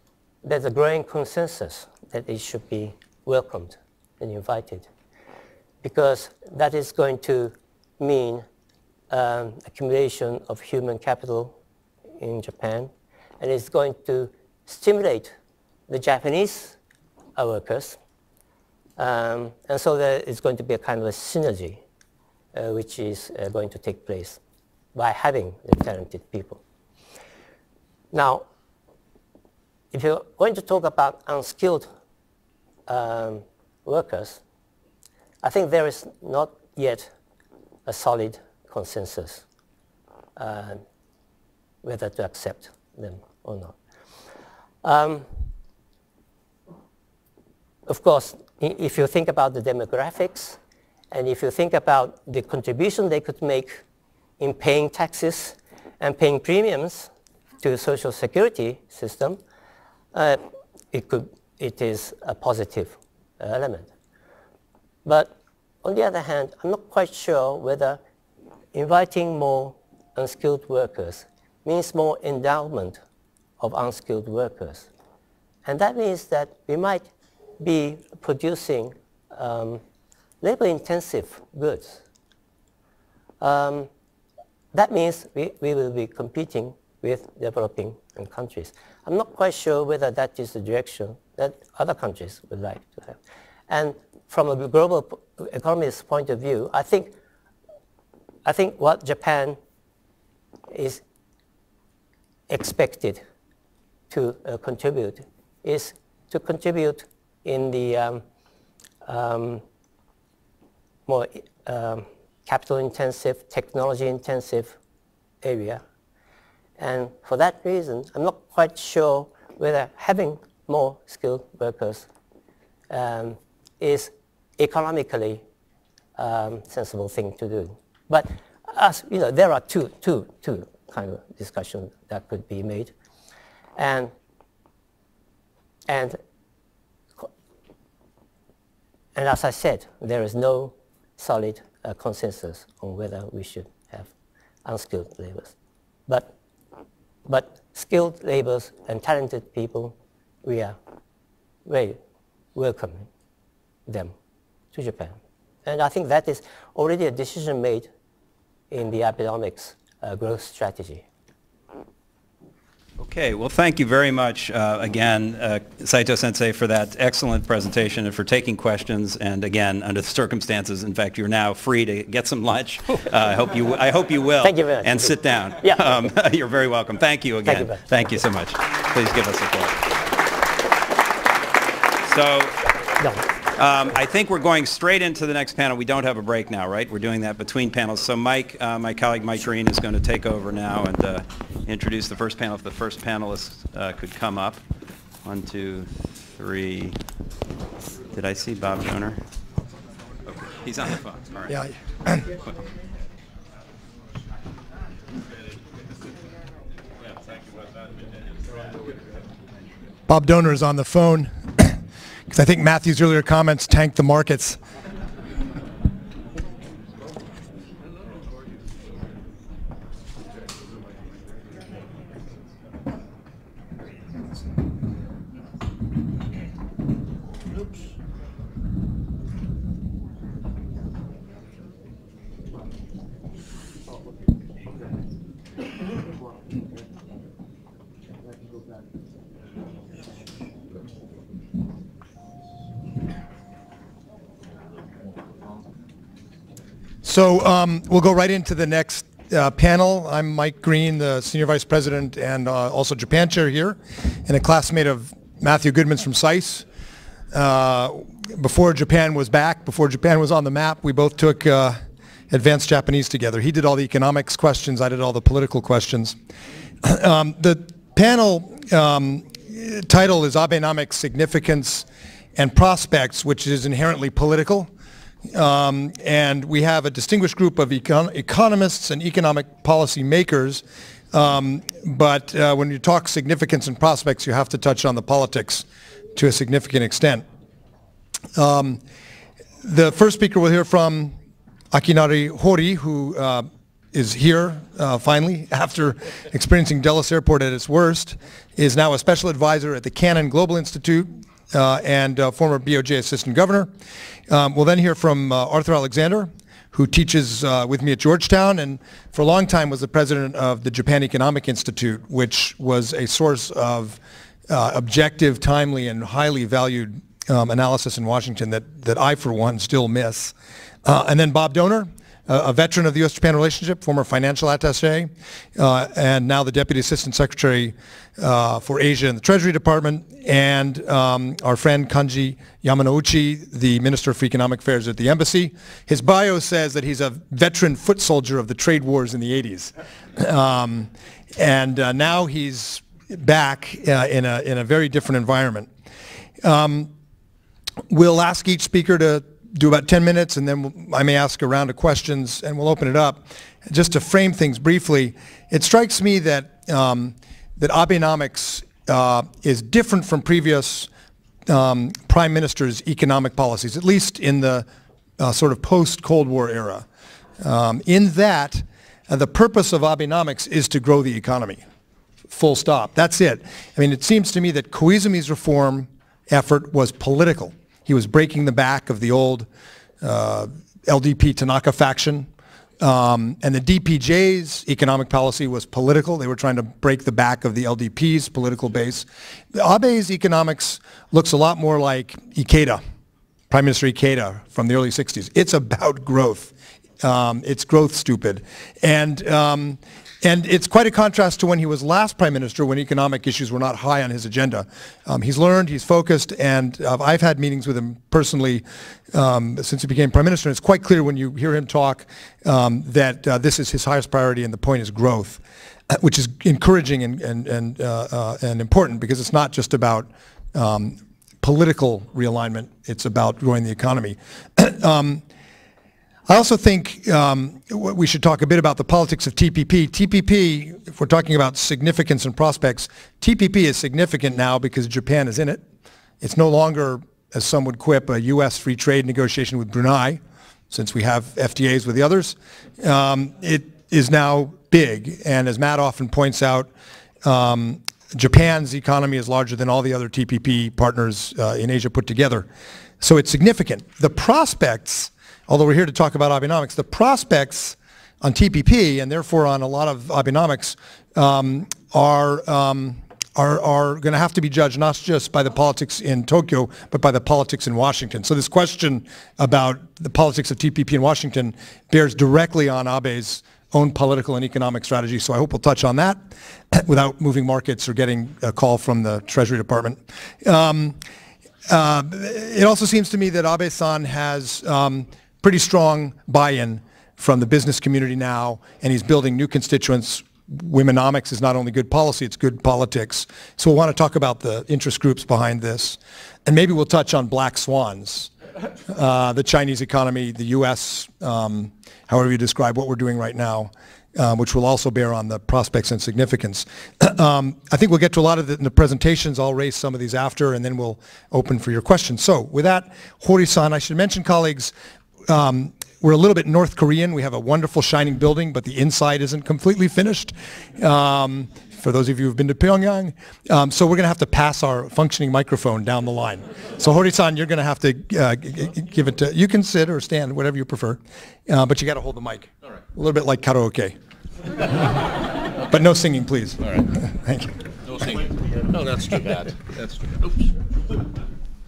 there's a growing consensus that it should be welcomed and invited, because that is going to mean accumulation of human capital in Japan, and it's going to stimulate the Japanese workers, and so there is going to be a kind of a synergy which is going to take place by having the talented people. Now, if you're going to talk about unskilled workers, I think there is not yet a solid consensus whether to accept them or not. Of course, if you think about the demographics, and if you think about the contribution they could make in paying taxes and paying premiums to the social security system, it is a positive element. But on the other hand, I'm not quite sure whether inviting more unskilled workers means more endowment of unskilled workers. And that means that we might be producing labor-intensive goods. That means we will be competing with developing countries. I'm not quite sure whether that is the direction that other countries would like to have. And from a global economist's point of view, I think what Japan is expected to contribute is to contribute in the more capital-intensive, technology-intensive area. And for that reason, I'm not quite sure whether having more skilled workers is economically sensible thing to do. But as you know, there are two kind of discussions that could be made, and as I said, there is no solid consensus on whether we should have unskilled laborers. But skilled laborers and talented people, we are very welcoming them to Japan. And I think that is already a decision made in the Abenomics growth strategy. Okay, well, thank you very much again, Saito Sensei, for that excellent presentation and for taking questions. And again, under the circumstances, in fact, you're now free to get some lunch. I hope you will. Thank you very much. And sit down. Yeah. You're very welcome. Thank you again. Thank you so much. Please give us support. So. I think we're going straight into the next panel. We don't have a break now, right? We're doing that between panels. So Mike, my colleague Mike Green, is going to take over now and introduce the first panel. If the first panelist could come up. 1, 2, 3. Did I see Bob Donor? Okay. He's on the phone. All right. Yeah. Bob Donor is on the phone. Because I think Matthew's earlier comments tanked the markets. So we'll go right into the next panel. I'm Mike Green, the Senior Vice President and also Japan Chair here, and a classmate of Matthew Goodman's from CSIS. Before Japan was back, before Japan was on the map, we both took advanced Japanese together. He did all the economics questions, I did all the political questions. The panel title is Abenomics, Significance and Prospects, which is inherently political. And we have a distinguished group of economists and economic policy makers, but when you talk significance and prospects, you have to touch on the politics to a significant extent. The first speaker we'll hear from Akinari Hori, who is here finally after experiencing Dulles Airport at its worst, is now a special advisor at the Cannon Global Institute and former BOJ assistant governor. We'll then hear from Arthur Alexander, who teaches with me at Georgetown and for a long time was the president of the Japan Economic Institute, which was a source of objective, timely, and highly valued analysis in Washington that I, for one, still miss. And then Bob Doner, a veteran of the U.S.-Japan relationship, former financial attaché, and now the Deputy Assistant Secretary for Asia in the Treasury Department, and our friend Kanji Yamanouchi, the Minister for Economic Affairs at the Embassy. His bio says that he's a veteran foot soldier of the trade wars in the 80s. And now he's back in a very different environment. We'll ask each speaker to do about 10 minutes, and then I may ask a round of questions, and we'll open it up. Just to frame things briefly, it strikes me that that Abenomics is different from previous prime ministers' economic policies, at least in the sort of post-Cold War era. In that, the purpose of Abenomics is to grow the economy. Full stop. That's it. I mean, it seems to me that Koizumi's reform effort was political. He was breaking the back of the old LDP Tanaka faction. And the DPJ's economic policy was political. They were trying to break the back of the LDP's political base. Abe's economics looks a lot more like Ikeda, Prime Minister Ikeda from the early 60s. It's about growth. It's growth stupid. And it's quite a contrast to when he was last prime minister, when economic issues were not high on his agenda. He's learned, he's focused, and I've had meetings with him personally since he became prime minister. And it's quite clear when you hear him talk that this is his highest priority, and the point is growth, which is encouraging and important, because it's not just about political realignment, it's about growing the economy. I also think we should talk a bit about the politics of TPP. TPP, if we're talking about significance and prospects, TPP is significant now because Japan is in it. It's no longer, as some would quip, a U.S. free trade negotiation with Brunei, since we have FTAs with the others. It is now big, and as Matt often points out, Japan's economy is larger than all the other TPP partners in Asia put together. So it's significant. The prospects, although we're here to talk about Abenomics, the prospects on TPP, and therefore on a lot of Abenomics, are going to have to be judged not just by the politics in Tokyo, but by the politics in Washington. So this question about the politics of TPP in Washington bears directly on Abe's own political and economic strategy, so I hope we'll touch on that without moving markets or getting a call from the Treasury Department. It also seems to me that Abe-san has pretty strong buy-in from the business community now, and he's building new constituents. Womenomics is not only good policy, it's good politics. So we'll want to talk about the interest groups behind this. And maybe we'll touch on black swans, the Chinese economy, the U.S., however you describe what we're doing right now, which will also bear on the prospects and significance. I think we'll get to a lot of it in the presentations. I'll raise some of these after, and then we'll open for your questions. So with that, Hori-san, I should mention, colleagues, we're a little bit North Korean. We have a wonderful shining building, but the inside isn't completely finished. For those of you who've been to Pyongyang. So we're going to have to pass our functioning microphone down the line. So Hori-san, you're going to have to give it to, you can sit or stand, whatever you prefer, but you got to hold the mic. All right. A little bit like karaoke. But no singing, please. All right. Thank you. No singing. No, that's too bad. That's too bad. Oops.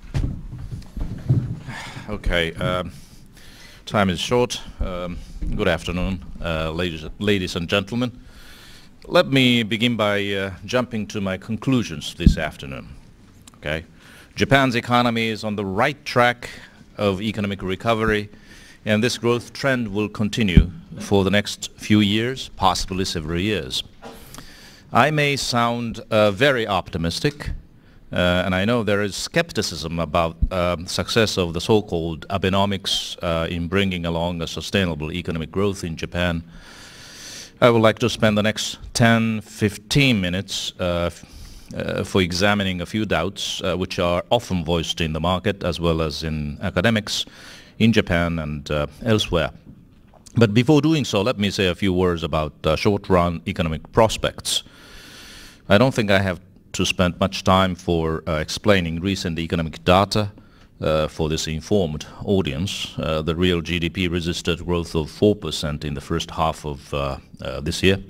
Okay. Time is short. Good afternoon, ladies and gentlemen. Let me begin by jumping to my conclusions this afternoon. Okay, Japan's economy is on the right track of economic recovery, and this growth trend will continue for the next few years, possibly several years. I may sound very optimistic, and I know there is skepticism about success of the so-called Abenomics in bringing along a sustainable economic growth in Japan. I would like to spend the next 10-15 minutes for examining a few doubts which are often voiced in the market as well as in academics in Japan and elsewhere. But before doing so, let me say a few words about short-run economic prospects. I don't think I have to spend much time for explaining recent economic data for this informed audience. The real GDP registered growth of 4% in the first half of this year.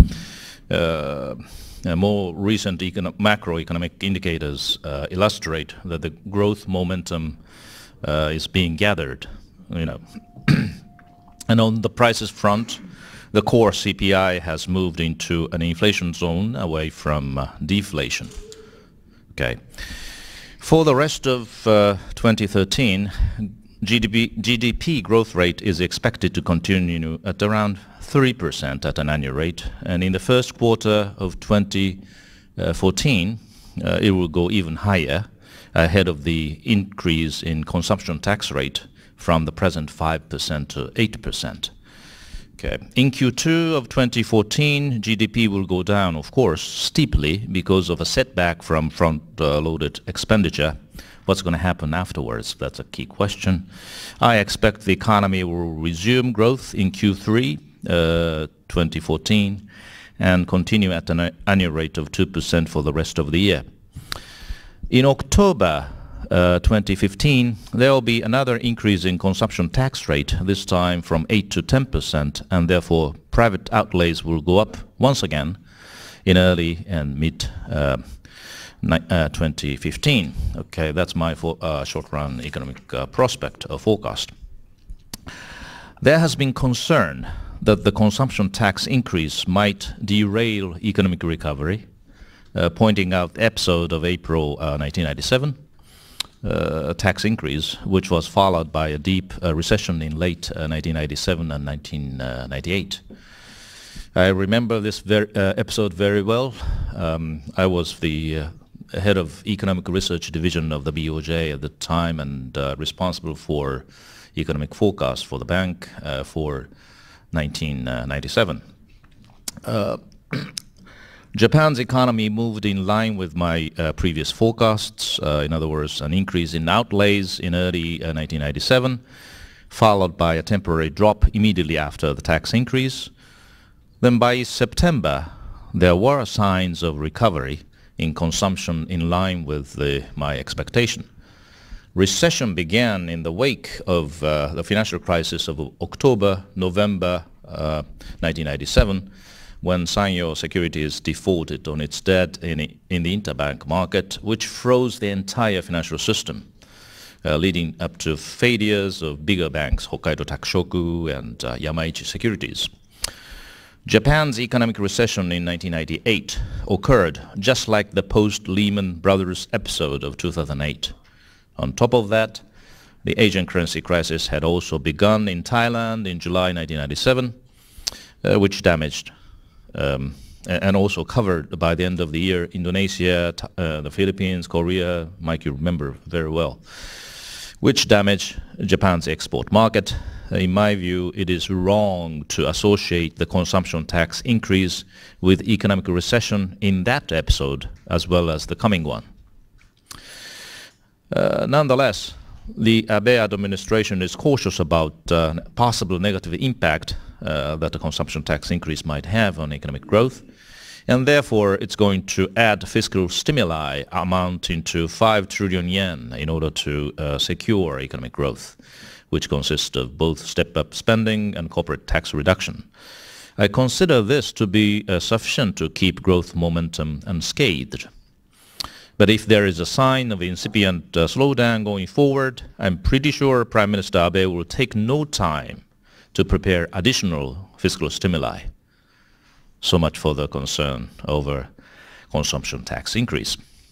More recent macroeconomic indicators illustrate that the growth momentum is being gathered, And on the prices front, the core CPI has moved into an inflation zone away from deflation. Okay. For the rest of 2013, GDP growth rate is expected to continue at around 3% at an annual rate, and in the first quarter of 2014, it will go even higher, ahead of the increase in consumption tax rate from the present 5% to 8%. Okay. In Q2 of 2014, GDP will go down, of course, steeply because of a setback from front-loaded expenditure. What's going to happen afterwards? That's a key question. I expect the economy will resume growth in Q3 2014 and continue at an annual rate of 2% for the rest of the year. In October 2015, there will be another increase in consumption tax rate, this time from 8 to 10%, and therefore private outlays will go up once again in early and mid 2015. Okay, that's my short-run economic prospect forecast. There has been concern that the consumption tax increase might derail economic recovery, pointing out the episode of April 1997, a tax increase, which was followed by a deep recession in late 1997 and 1998. I remember this episode very well. I was the head of economic research division of the BOJ at the time and responsible for economic forecast for the bank for 1997. Japan's economy moved in line with my previous forecasts, in other words, an increase in outlays in early 1997, followed by a temporary drop immediately after the tax increase. Then by September, there were signs of recovery in consumption in line with my expectation. Recession began in the wake of the financial crisis of October, November 1997, when Sanyo Securities defaulted on its debt in the interbank market, which froze the entire financial system, leading up to failures of bigger banks, Hokkaido Takushoku and Yamaichi Securities. Japan's economic recession in 1998 occurred just like the post-Lehman Brothers episode of 2008. On top of that, the Asian currency crisis had also begun in Thailand in July 1997, which damaged and also covered by the end of the year Indonesia, the Philippines, Korea, Mike, you remember very well, which damaged Japan's export market. In my view, it is wrong to associate the consumption tax increase with economic recession in that episode as well as the coming one. Nonetheless, the Abe administration is cautious about possible negative impact that the consumption tax increase might have on economic growth, and therefore it's going to add fiscal stimuli amounting to 5 trillion yen in order to secure economic growth, which consists of both step-up spending and corporate tax reduction. I consider this to be sufficient to keep growth momentum unscathed. But if there is a sign of incipient slowdown going forward, I'm pretty sure Prime Minister Abe will take no time to prepare additional fiscal stimuli. So much for the concern over consumption tax increase.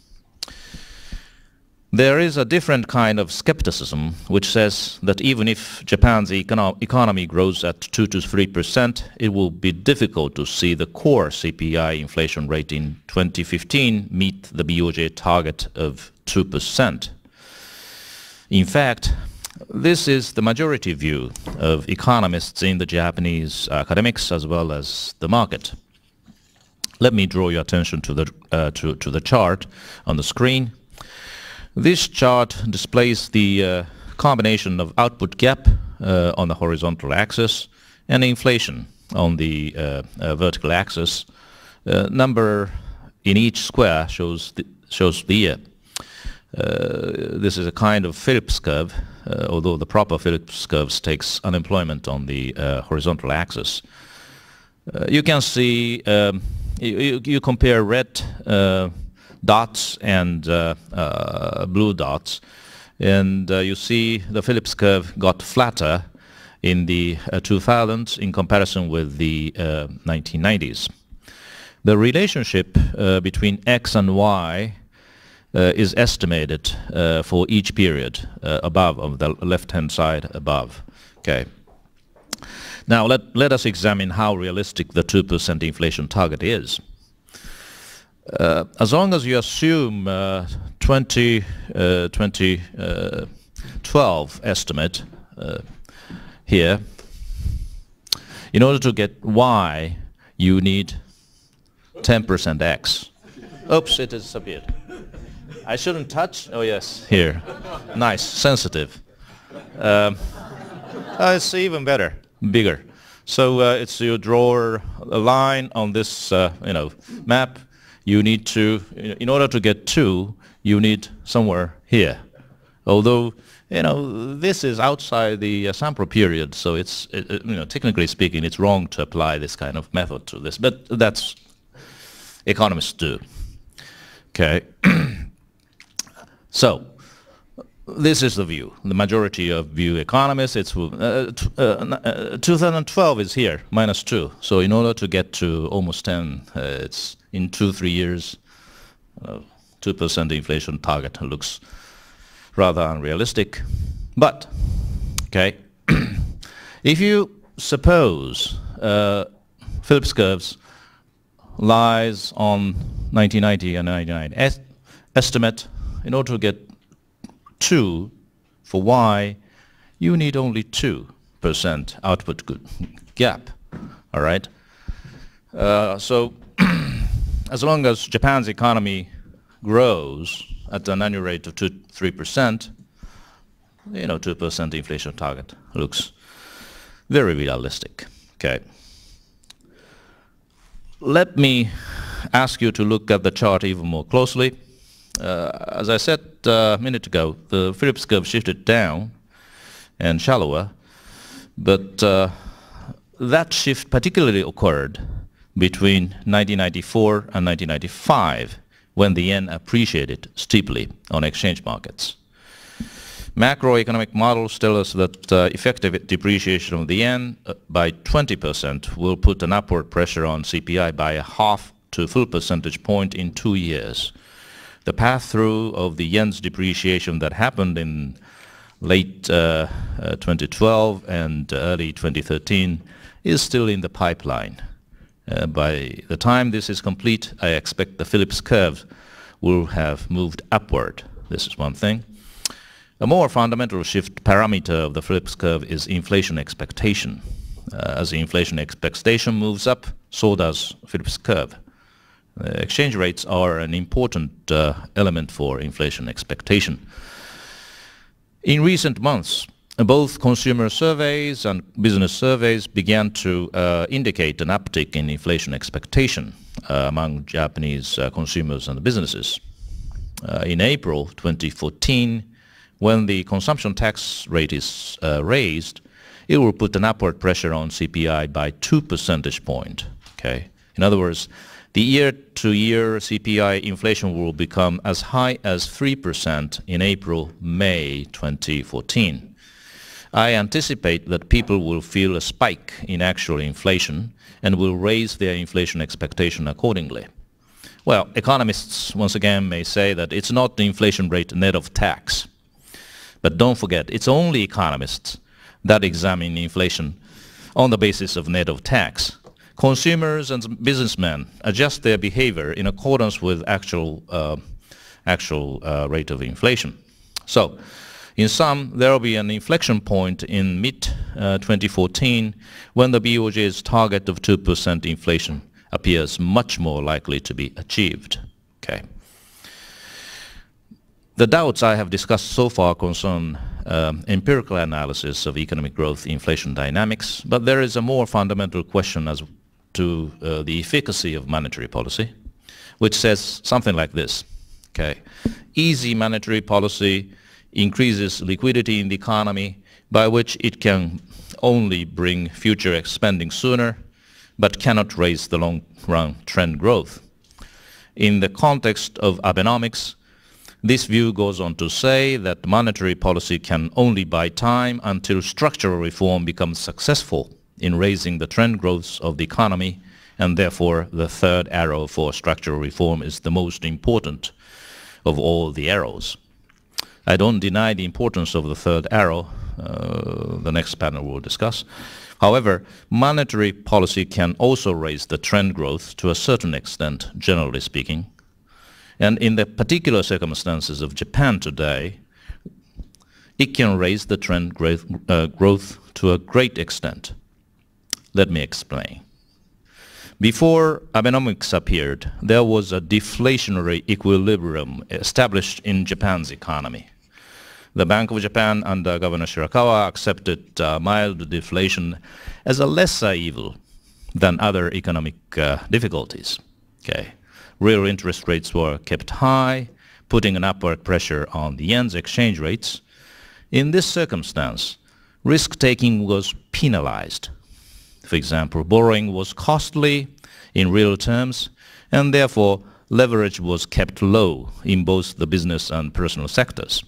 There is a different kind of skepticism which says that even if Japan's economy grows at 2 to 3%, it will be difficult to see the core CPI inflation rate in 2015 meet the BOJ target of 2%. In fact, this is the majority view of economists in the Japanese academics as well as the market. Let me draw your attention to the chart on the screen. This chart displays the combination of output gap on the horizontal axis and inflation on the vertical axis. Number in each square shows the year. This is a kind of Phillips curve, although the proper Phillips curve takes unemployment on the horizontal axis. You can see, you compare red dots and blue dots, and you see the Phillips curve got flatter in the 2000s in comparison with the 1990s. The relationship between X and Y is estimated for each period above, on the left-hand side above. Okay. Now let us examine how realistic the 2% inflation target is. As long as you assume 2012 estimate here, in order to get Y, you need 10% X. Oops, it disappeared. I shouldn't touch? Oh yes, here. Nice, sensitive. It's even better, bigger. So it's you draw a line on this map. You need to, in order to get 2, you need somewhere here. Although, this is outside the sample period, so it's, technically speaking, it's wrong to apply this kind of method to this, but that's economists do. Okay. So, this is the view. The majority of view economists, it's 2012 is here, -2. So in order to get to almost 10, it's in 2-3 years, 2% inflation target looks rather unrealistic. But, okay, if you suppose Phillips curves lies on 1990 and 1999 estimate, in order to get 2 for Y, you need only 2% output gap. All right. So as long as Japan's economy grows at an annual rate of 2-3%, 2% inflation target looks very realistic. Okay. Let me ask you to look at the chart even more closely. As I said a minute ago, the Phillips curve shifted down and shallower, but that shift particularly occurred between 1994 and 1995, when the yen appreciated steeply on exchange markets. Macroeconomic models tell us that effective depreciation of the yen by 20% will put an upward pressure on CPI by a half to a full percentage point in 2 years. The path-through of the yen's depreciation that happened in late 2012 and early 2013 is still in the pipeline. By the time this is complete, I expect the Phillips curve will have moved upward. This is one thing. A more fundamental shift parameter of the Phillips curve is inflation expectation. As the inflation expectation moves up, so does Phillips curve. Exchange rates are an important element for inflation expectation. In recent months, both consumer surveys and business surveys began to indicate an uptick in inflation expectation among Japanese consumers and businesses. In April 2014, when the consumption tax rate is raised, it will put an upward pressure on CPI by 2 percentage points. Okay? In other words, the year-to-year CPI inflation will become as high as 3% in April-May 2014. I anticipate that people will feel a spike in actual inflation and will raise their inflation expectation accordingly. Well, economists once again may say that it's not the inflation rate net of tax. But don't forget, it's only economists that examine inflation on the basis of net of tax. Consumers and businessmen adjust their behavior in accordance with actual rate of inflation. So, in sum, there will be an inflection point in mid-2014 when the BOJ's target of 2% inflation appears much more likely to be achieved. Okay. The doubts I have discussed so far concern empirical analysis of economic growth inflation dynamics, but there is a more fundamental question as to the efficacy of monetary policy, which says something like this. Okay. Easy monetary policy increases liquidity in the economy, by which it can only bring future spending sooner, but cannot raise the long-run trend growth. In the context of Abenomics, this view goes on to say that monetary policy can only buy time until structural reform becomes successful in raising the trend growth of the economy, and therefore the third arrow for structural reform is the most important of all the arrows. I don't deny the importance of the third arrow, the next panel will discuss. However, monetary policy can also raise the trend growth to a certain extent, generally speaking. And in the particular circumstances of Japan today, it can raise the trend growth to a great extent. Let me explain. Before Abenomics appeared, there was a deflationary equilibrium established in Japan's economy. The Bank of Japan under Governor Shirakawa accepted mild deflation as a lesser evil than other economic difficulties. Okay. Real interest rates were kept high, putting an upward pressure on the yen's exchange rates. In this circumstance, risk-taking was penalized. For example, borrowing was costly in real terms, and therefore leverage was kept low in both the business and personal sectors.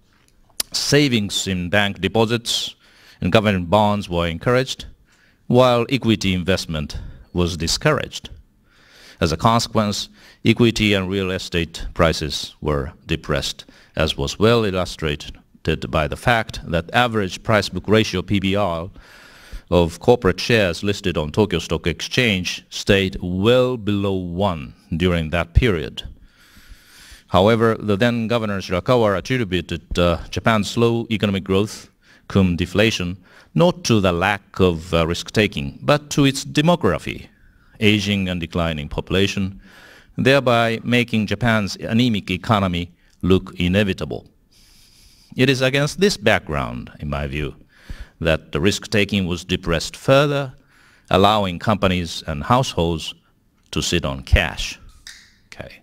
Savings in bank deposits and government bonds were encouraged, while equity investment was discouraged. As a consequence, equity and real estate prices were depressed, as was well illustrated by the fact that average price-book ratio PBR of corporate shares listed on Tokyo Stock Exchange stayed well below 1 during that period. However, the then Governor Shirakawa attributed Japan's slow economic growth, cum deflation, not to the lack of risk-taking, but to its demography, aging and declining population, thereby making Japan's anemic economy look inevitable. It is against this background, in my view, that the risk-taking was depressed further, allowing companies and households to sit on cash. Okay.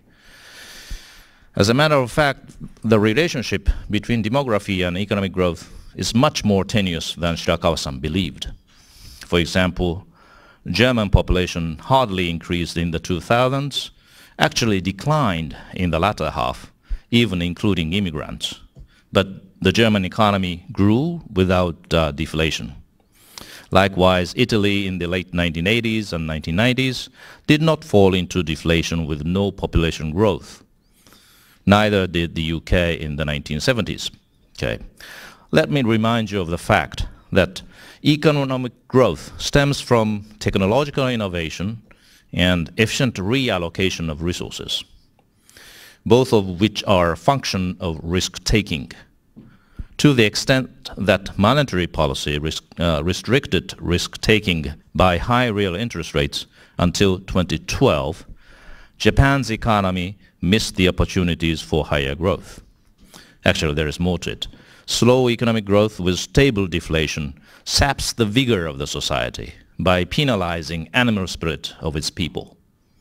As a matter of fact, the relationship between demography and economic growth is much more tenuous than Shirakawa-san believed. For example, German population hardly increased in the 2000s, actually declined in the latter half, even including immigrants. But the German economy grew without deflation. Likewise, Italy in the late 1980s and 1990s did not fall into deflation with no population growth. Neither did the UK in the 1970s. Okay. Let me remind you of the fact that economic growth stems from technological innovation and efficient reallocation of resources, both of which are a function of risk-taking. To the extent that monetary policy restricted risk-taking by high real interest rates until 2012, Japan's economy missed the opportunities for higher growth. Actually, there is more to it. Slow economic growth with stable deflation saps the vigor of the society by penalizing animal spirit of its people.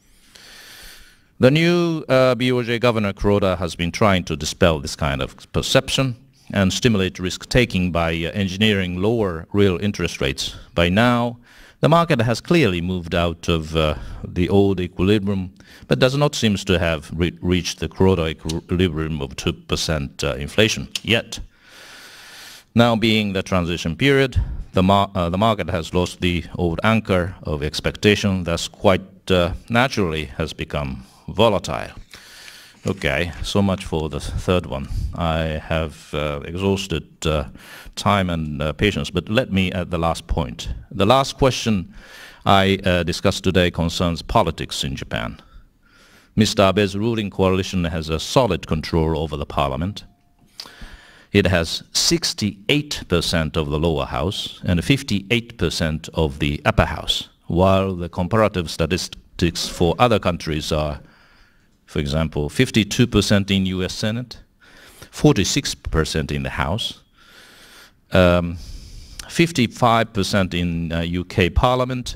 The new BOJ Governor Kuroda has been trying to dispel this kind of perception and stimulate risk-taking by engineering lower real interest rates. By now, the market has clearly moved out of the old equilibrium, but does not seem to have reached the Kuroda equilibrium of 2% inflation yet. Now being the transition period, the market has lost the old anchor of expectation, thus quite naturally has become volatile. Okay, so much for the third one. I have exhausted time and patience, but let me add the last point. The last question I discussed today concerns politics in Japan. Mr. Abe's ruling coalition has a solid control over the parliament. It has 68% of the lower house and 58% of the upper house, while the comparative statistics for other countries are, for example, 52% in US Senate, 46% in the House, 55% in UK Parliament,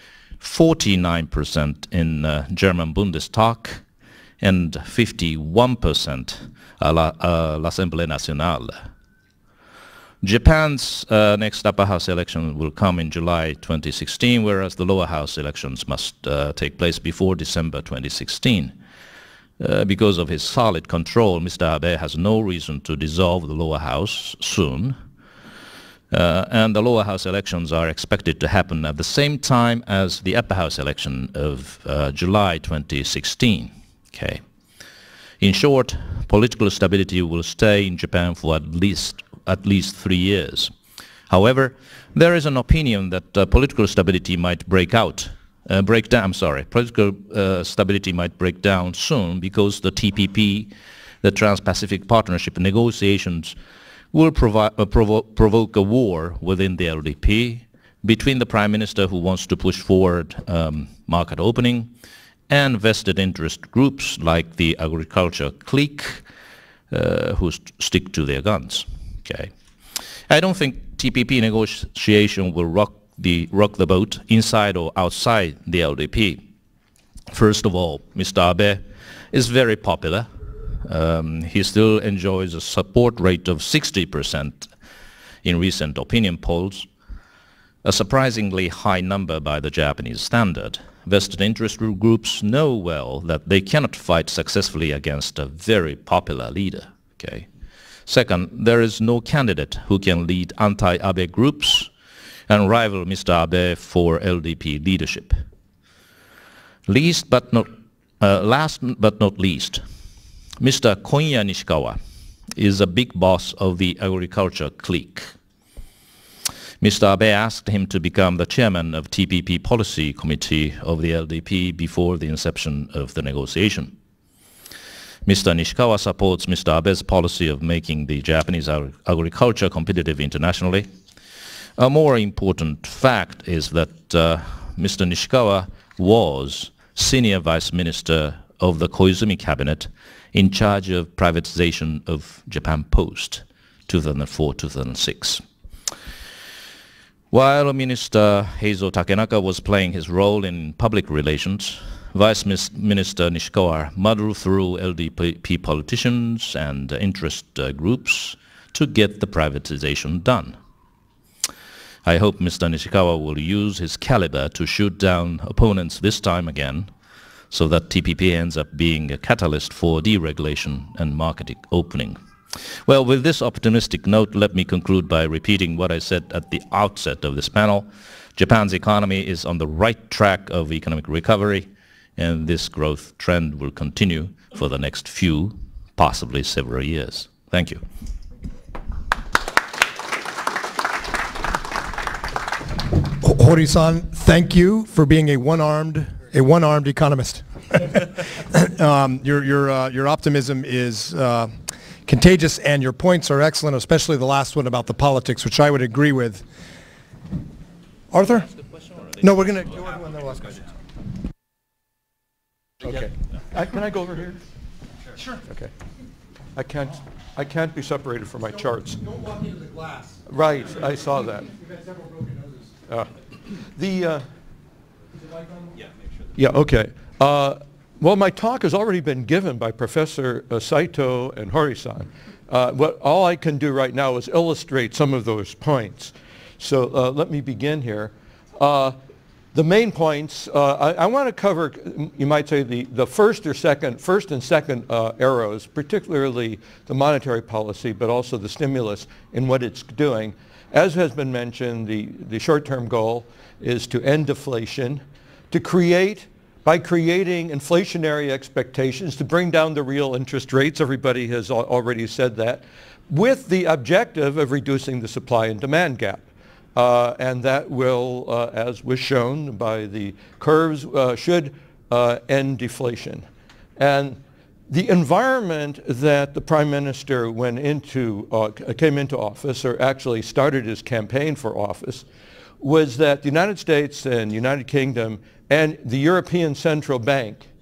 49% in German Bundestag, and 51% à l'Assemblée nationale. Japan's next upper house election will come in July 2016, whereas the lower house elections must take place before December 2016. Because of his solid control, Mr. Abe has no reason to dissolve the lower house soon. And the lower house elections are expected to happen at the same time as the upper house election of July 2016. Okay. In short, political stability will stay in Japan for at least 3 years. However, there is an opinion that political stability might political stability might break down soon because the TPP, the Trans-Pacific Partnership negotiations, will provoke a war within the LDP between the Prime Minister who wants to push forward market opening and vested interest groups like the agriculture clique who stick to their guns. Okay. I don't think TPP negotiation will rock the boat inside or outside the LDP. First of all, Mr. Abe is very popular. He still enjoys a support rate of 60% in recent opinion polls, a surprisingly high number by the Japanese standard. Vested interest groups know well that they cannot fight successfully against a very popular leader. Okay. Second, there is no candidate who can lead anti-Abe groups and rival Mr. Abe for LDP leadership. Last but not least, Mr. Konya Nishikawa is a big boss of the agriculture clique. Mr. Abe asked him to become the chairman of TPP Policy Committee of the LDP before the inception of the negotiation. Mr. Nishikawa supports Mr. Abe's policy of making the Japanese agriculture competitive internationally. A more important fact is that Mr. Nishikawa was Senior Vice Minister of the Koizumi Cabinet in charge of privatization of Japan Post, 2004-2006. While Minister Heizo Takenaka was playing his role in public relations, Vice Minister Nishikawa muddled through LDP politicians and interest groups to get the privatization done. I hope Mr. Nishikawa will use his caliber to shoot down opponents this time again, so that TPP ends up being a catalyst for deregulation and market opening. Well, with this optimistic note, let me conclude by repeating what I said at the outset of this panel. Japan's economy is on the right track of economic recovery, and this growth trend will continue for the next few, possibly several years. Thank you. Hori-san, thank you for being a one-armed economist. Your optimism is contagious, and your points are excellent, especially the last one about the politics, which I would agree with. Arthur? No, we're going to go on the last question. Okay. Can I go over here? Sure. Okay. I can't be separated from my charts. Don't walk into the glass. Right, I saw that. You've had several broken noses. Yeah, okay. Well, my talk has already been given by Professor Saito and Hori-san. All I can do right now is illustrate some of those points. So let me begin here. The main points, I want to cover, you might say, the first and second arrows, particularly the monetary policy, but also the stimulus and what it's doing. As has been mentioned, the short-term goal is to end deflation, by creating inflationary expectations, to bring down the real interest rates. Everybody has already said that, with the objective of reducing the supply and demand gap. And that will, as was shown by the curves, should end deflation. And the environment that the Prime Minister came into office, or actually started his campaign for office, was that the United States and United Kingdom and the European Central Bank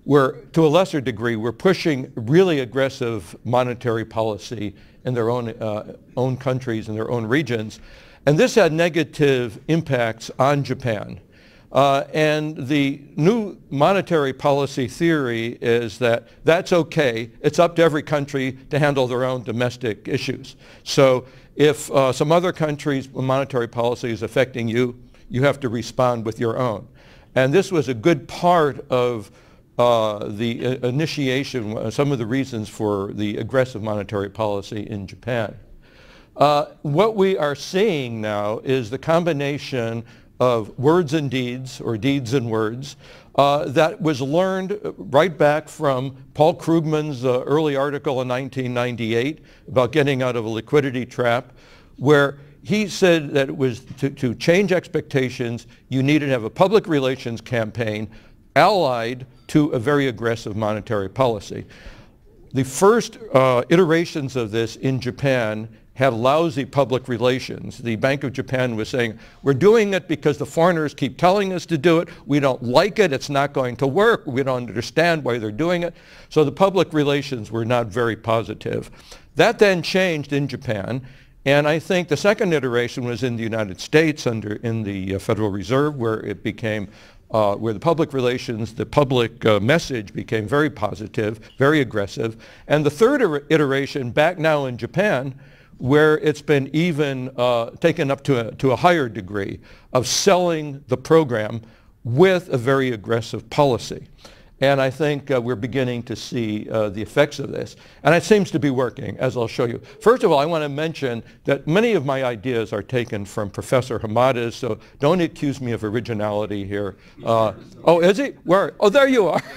to a lesser degree, were pushing really aggressive monetary policy in their own countries and their own regions. And this had negative impacts on Japan. And the new monetary policy theory is that that's okay. It's up to every country to handle their own domestic issues. So if some other country's monetary policy is affecting you, you have to respond with your own. And this was a good part of the initiation, some of the reasons for the aggressive monetary policy in Japan. What we are seeing now is the combination of words and deeds, or deeds and words, that was learned right back from Paul Krugman's early article in 1998 about getting out of a liquidity trap, where he said that it was to change expectations, you needed to have a public relations campaign allied to a very aggressive monetary policy. The first iterations of this in Japan had lousy public relations. The Bank of Japan was saying, we're doing it because the foreigners keep telling us to do it. We don't like it. It's not going to work. We don't understand why they're doing it. So the public relations were not very positive. That then changed in Japan. And I think the second iteration was in the United States in the Federal Reserve, where it became where the public relations, the public message became very positive, very aggressive. And the third iteration back now in Japan, where it's been even taken up to a higher degree of selling the program with a very aggressive policy. And I think we're beginning to see the effects of this. And it seems to be working, as I'll show you. First of all, I want to mention that many of my ideas are taken from Professor Hamada's, so don't accuse me of originality here. Oh, is he? Where? Oh, there you are.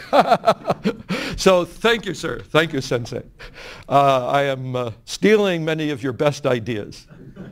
So thank you, sir. Thank you, Sensei. I am stealing many of your best ideas.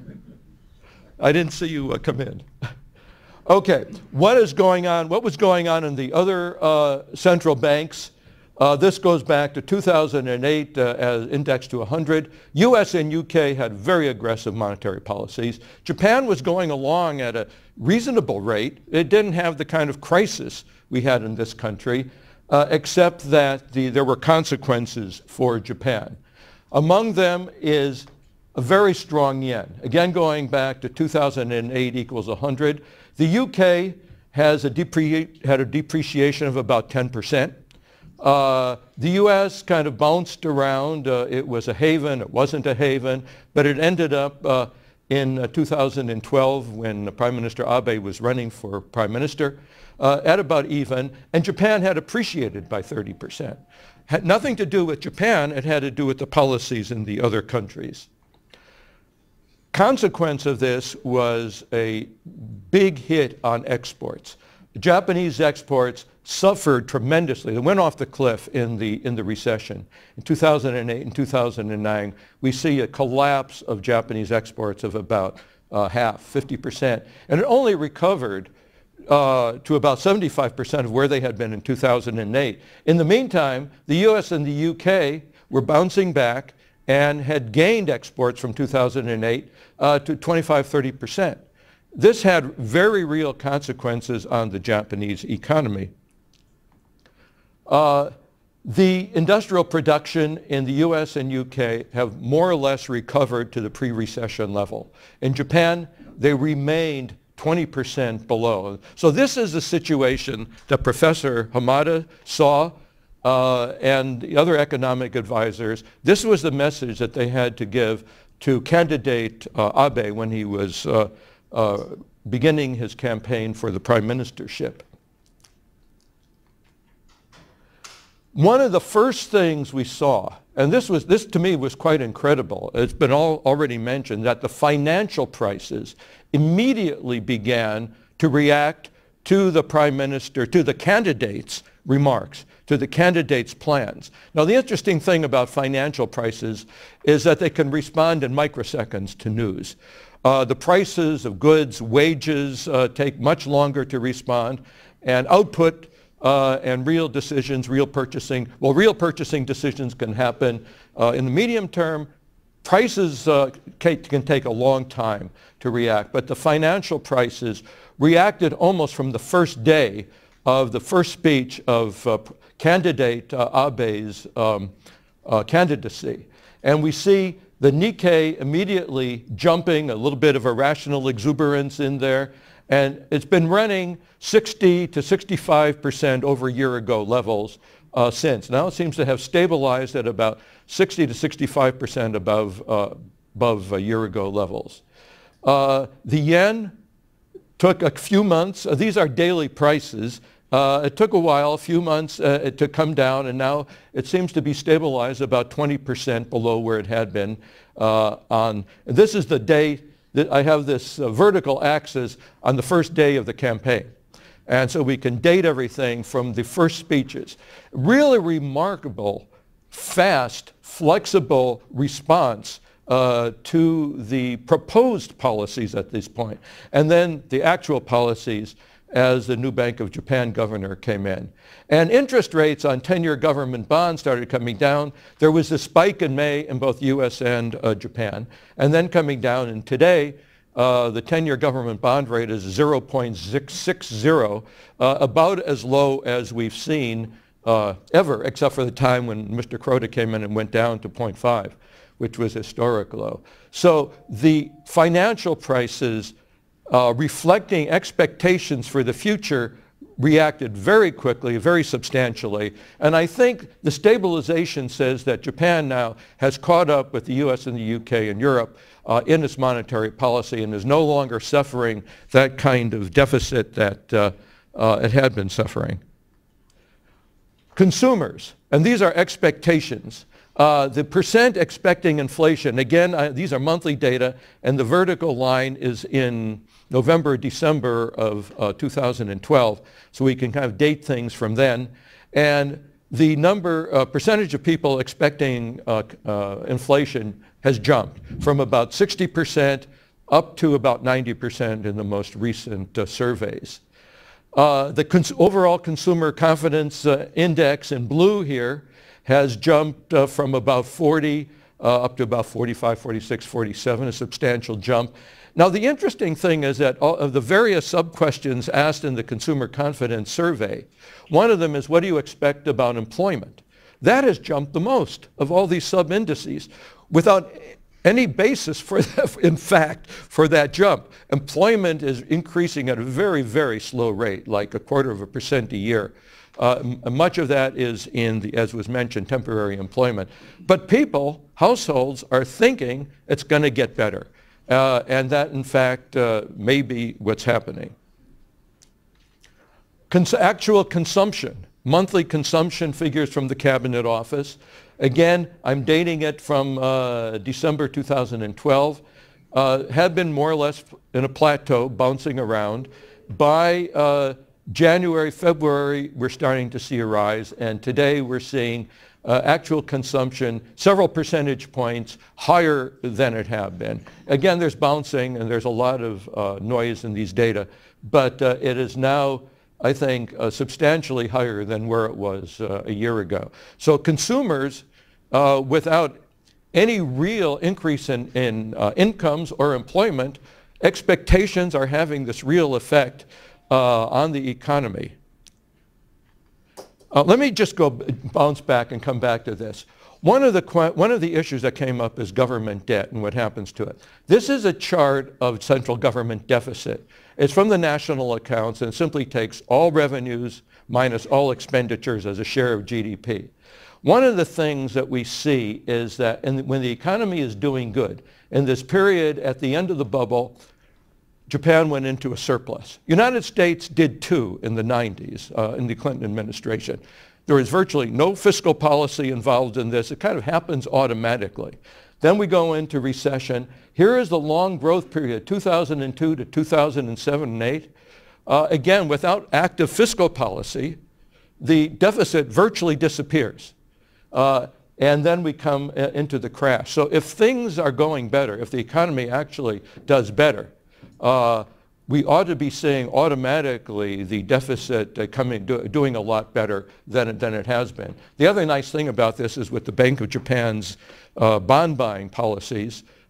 I didn't see you come in. Okay, what is going on? What was going on in the other central banks? This goes back to 2008 as indexed to 100. US and UK had very aggressive monetary policies. Japan was going along at a reasonable rate. It didn't have the kind of crisis we had in this country, except that there were consequences for Japan. Among them is a very strong yen. Again, going back to 2008 equals 100. The UK had a depreciation of about 10%. The US kind of bounced around. It was a haven, it wasn't a haven, but it ended up in 2012 when Prime Minister Abe was running for Prime Minister at about even, and Japan had appreciated by 30%. Had nothing to do with Japan, it had to do with the policies in the other countries. Consequence of this was a big hit on exports. Japanese exports suffered tremendously. They went off the cliff in the recession. In 2008 and 2009, we see a collapse of Japanese exports of about half, 50%. And it only recovered to about 75% of where they had been in 2008. In the meantime, the US and the UK were bouncing back and had gained exports from 2008 to 25–30%. This had very real consequences on the Japanese economy. The industrial production in the US and UK have more or less recovered to the pre-recession level. In Japan, they remained 20% below. So this is the situation that Professor Hamada saw and the other economic advisors. This was the message that they had to give to candidate Abe when he was beginning his campaign for the prime ministership. One of the first things we saw, and this to me was quite incredible, it's been already mentioned, that the financial prices immediately began to react to the prime minister, to the candidate's remarks, to the candidate's plans. Now, the interesting thing about financial prices is that they can respond in microseconds to news. The prices of goods, wages take much longer to respond, and output and real decisions, real purchasing decisions can happen in the medium term. Prices can take a long time to react, but the financial prices reacted almost from the first day of the first speech of candidate Abe's candidacy. And we see the Nikkei immediately jumping, a little bit of irrational exuberance in there. And it's been running 60 to 65% over a year ago levels since. Now it seems to have stabilized at about 60 to 65% above a year ago levels. The yen took a few months. These are daily prices. It took a while, a few months to come down, and now it seems to be stabilized about 20% below where it had been. This is the day that I have this vertical axis on the first day of the campaign. And so we can date everything from the first speeches. Really remarkable, fast, flexible response to the proposed policies at this point, and then the actual policies as the new Bank of Japan governor came in. And interest rates on 10-year government bonds started coming down. There was a spike in May in both US and Japan, and then coming down. And today, the 10-year government bond rate is 0.660, about as low as we've seen ever, except for the time when Mr. Kroda came in and went down to 0.5, which was historic low. So the financial prices reflecting expectations for the future reacted very quickly, very substantially. And I think the stabilization says that Japan now has caught up with the US and the UK and Europe in its monetary policy and is no longer suffering that kind of deficit that it had been suffering. Consumers, and these are expectations. The percent expecting inflation, again, these are monthly data, and the vertical line is in November, December of 2012, so we can kind of date things from then. And the percentage of people expecting inflation has jumped from about 60% up to about 90% in the most recent surveys. The overall consumer confidence index in blue here has jumped from about 40 up to about 45, 46, 47, a substantial jump. Now, the interesting thing is that all of the various sub-questions asked in the consumer confidence survey, one of them is, what do you expect about employment? That has jumped the most of all these sub-indices without any basis for that, in fact, for that jump. Employment is increasing at a very, very slow rate, like 0.25% a year. Much of that is in the, as was mentioned, temporary employment. But people, households, are thinking it's going to get better. And that, in fact, may be what's happening. Actual consumption, monthly consumption figures from the Cabinet Office. Again, I'm dating it from December 2012. Had been more or less in a plateau, bouncing around. By January, February, we're starting to see a rise, and today we're seeing actual consumption several percentage points higher than it had been. Again, there's bouncing and there's a lot of noise in these data, but it is now, I think, substantially higher than where it was a year ago. So consumers, without any real increase in incomes or employment, expectations are having this real effect on the economy. Let me just bounce back and come back to this. One of the issues that came up is government debt and what happens to it. This is a chart of central government deficit. It's from the national accounts and simply takes all revenues minus all expenditures as a share of GDP. One of the things that we see is that when the economy is doing good, in this period at the end of the bubble, Japan went into a surplus. United States did too in the 90s, in the Clinton administration. There was virtually no fiscal policy involved in this. It kind of happens automatically. Then we go into recession. Here is the long growth period, 2002 to 2007 and 8. Again, without active fiscal policy, the deficit virtually disappears. And then we come into the crash. So if things are going better, if the economy actually does better, we ought to be seeing automatically the deficit doing a lot better than it has been. The other nice thing about this is with the Bank of Japan's bond buying policies,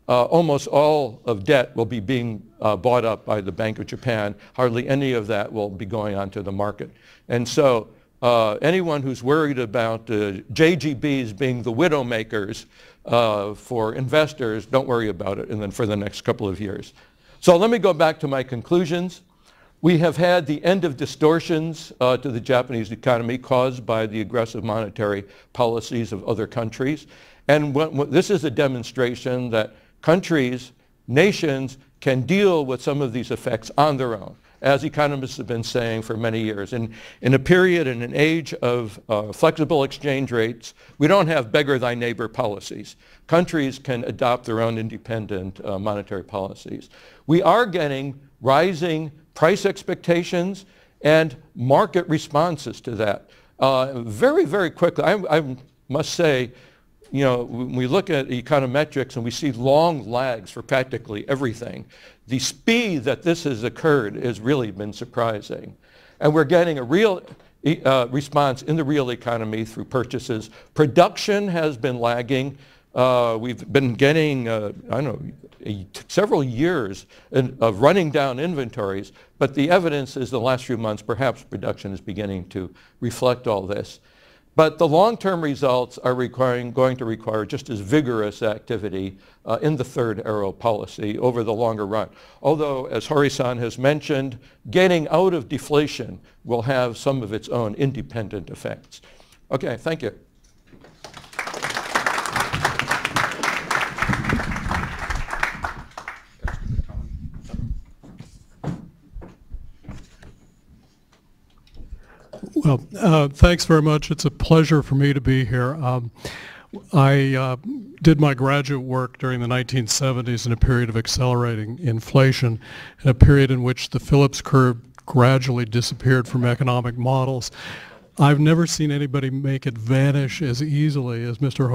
almost all of debt will be being bought up by the Bank of Japan. Hardly any of that will be going onto the market. And so anyone who's worried about JGBs being the widow makers for investors, don't worry about it and then for the next couple of years. So let me go back to my conclusions. We have had the end of distortions to the Japanese economy caused by the aggressive monetary policies of other countries. And this is a demonstration that countries, nations, can deal with some of these effects on their own, as economists have been saying for many years. In a period, in an age of flexible exchange rates, we don't have beggar thy neighbor policies. Countries can adopt their own independent monetary policies. We are getting rising price expectations and market responses to that. Very, very quickly, I must say, you know, when we look at econometrics and we see long lags for practically everything, the speed that this has occurred has really been surprising. And we're getting a real response in the real economy through purchases. Production has been lagging. We've been getting, I don't know, several years of running down inventories, but the evidence is the last few months, perhaps production is beginning to reflect all this. But the long-term results are going to require just as vigorous activity in the third arrow policy over the longer run. Although, as Hori-san has mentioned, getting out of deflation will have some of its own independent effects. Okay, thank you. Well, thanks very much. It's a pleasure for me to be here. I did my graduate work during the 1970s in a period of accelerating inflation, in a period in which the Phillips curve gradually disappeared from economic models. I've never seen anybody make it vanish as easily as Mr.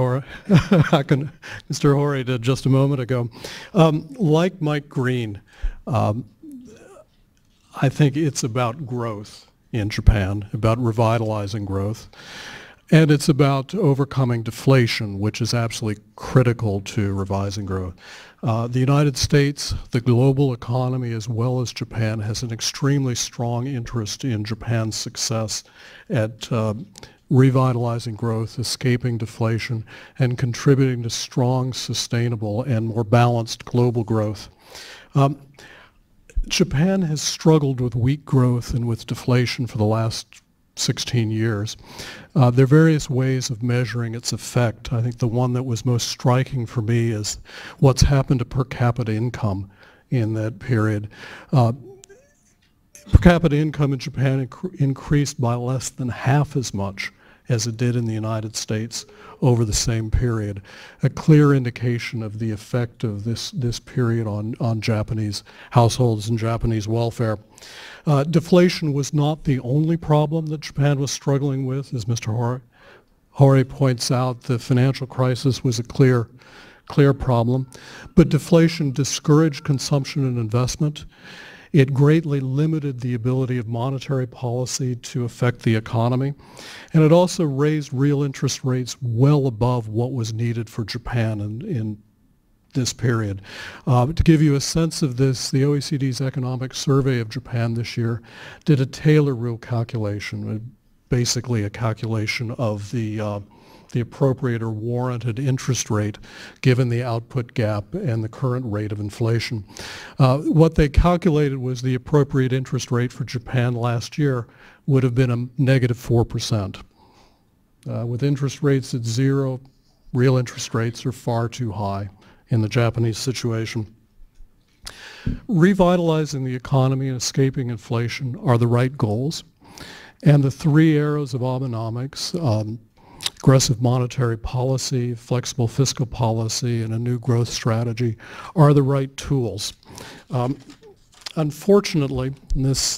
Hori did just a moment ago. Like Mike Green, I think it's about growth in Japan, about revitalizing growth. And it's about overcoming deflation, which is absolutely critical to revising growth. The United States, the global economy, as well as Japan, has an extremely strong interest in Japan's success at revitalizing growth, escaping deflation, and contributing to strong, sustainable, and more balanced global growth. Japan has struggled with weak growth and with deflation for the last 16 years. There are various ways of measuring its effect. I think the one that was most striking for me is what's happened to per capita income in that period. Per capita income in Japan increased by less than half as much as it did in the United States over the same period, a clear indication of the effect of this period on Japanese households and Japanese welfare. Deflation was not the only problem that Japan was struggling with. As Mr. Hori points out, the financial crisis was a clear problem, but deflation discouraged consumption and investment. It greatly limited the ability of monetary policy to affect the economy, and it also raised real interest rates well above what was needed for Japan in this period. To give you a sense of this, the OECD's economic survey of Japan this year did a Taylor rule calculation, basically a calculation of the appropriate or warranted interest rate given the output gap and the current rate of inflation. What they calculated was the appropriate interest rate for Japan last year would have been a negative 4%. With interest rates at zero, real interest rates are far too high in the Japanese situation. Revitalizing the economy and escaping inflation are the right goals, and the three arrows of Abenomics, aggressive monetary policy, flexible fiscal policy, and a new growth strategy are the right tools. Unfortunately, and this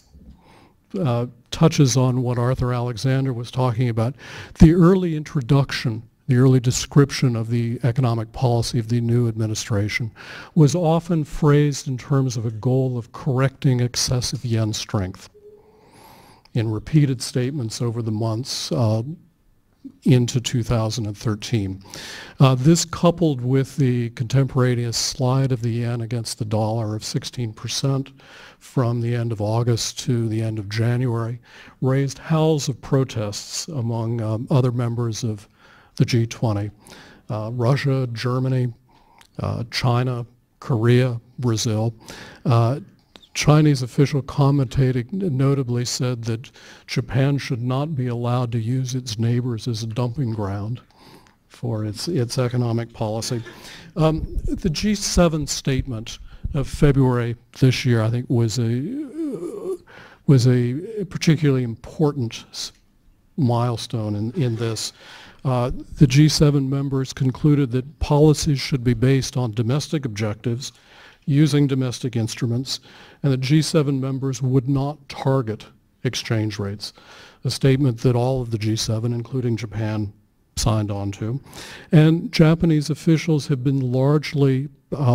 touches on what Arthur Alexander was talking about, the early introduction, the early description of the economic policy of the new administration was often phrased in terms of a goal of correcting excessive yen strength. In repeated statements over the months, into 2013. This coupled with the contemporaneous slide of the yen against the dollar of 16% from the end of August to the end of January raised howls of protests among other members of the G20. Russia, Germany, China, Korea, Brazil. Chinese official commentating notably said that Japan should not be allowed to use its neighbors as a dumping ground for its economic policy. The G7 statement of February this year, I think, was a particularly important milestone in this. The G7 members concluded that policies should be based on domestic objectives, using domestic instruments, and the G7 members would not target exchange rates, a statement that all of the G7, including Japan, signed on to. And Japanese officials have been largely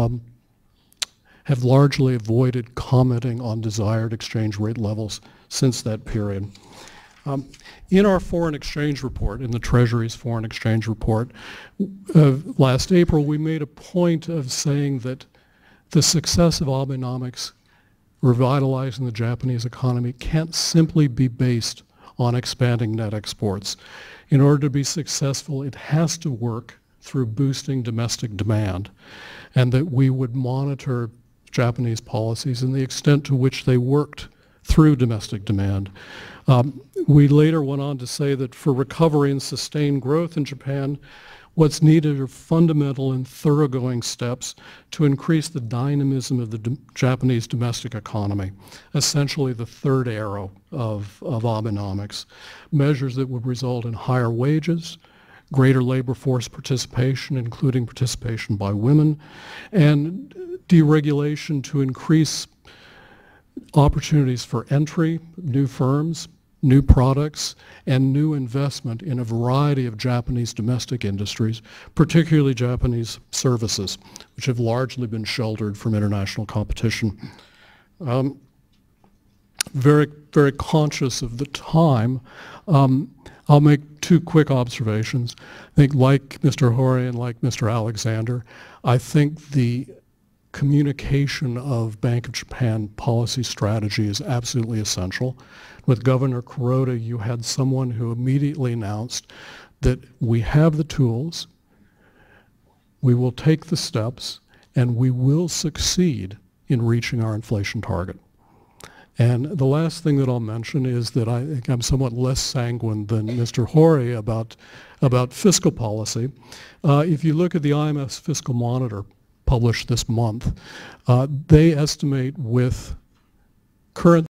avoided commenting on desired exchange rate levels since that period. In our foreign exchange report, in the Treasury's foreign exchange report, last April, we made a point of saying that the success of Abenomics revitalizing the Japanese economy can't simply be based on expanding net exports. In order to be successful, it has to work through boosting domestic demand, and that we would monitor Japanese policies and the extent to which they worked through domestic demand. We later went on to say that for recovery and sustained growth in Japan, what's needed are fundamental and thoroughgoing steps to increase the dynamism of the Japanese domestic economy, essentially the third arrow of Abenomics. Measures that would result in higher wages, greater labor force participation, including participation by women, and deregulation to increase opportunities for entry, new firms, new products, and new investment in a variety of Japanese domestic industries, particularly Japanese services, which have largely been sheltered from international competition. Very, very conscious of the time, I'll make two quick observations. I think, like Mr. Hori and like Mr. Alexander, I think the communication of Bank of Japan policy strategy is absolutely essential. With Governor Kuroda, you had someone who immediately announced that we have the tools, we will take the steps, and we will succeed in reaching our inflation target. And the last thing that I'll mention is that I think I'm somewhat less sanguine than Mr. Hori about fiscal policy. If you look at the IMF's Fiscal Monitor published this month, they estimate with current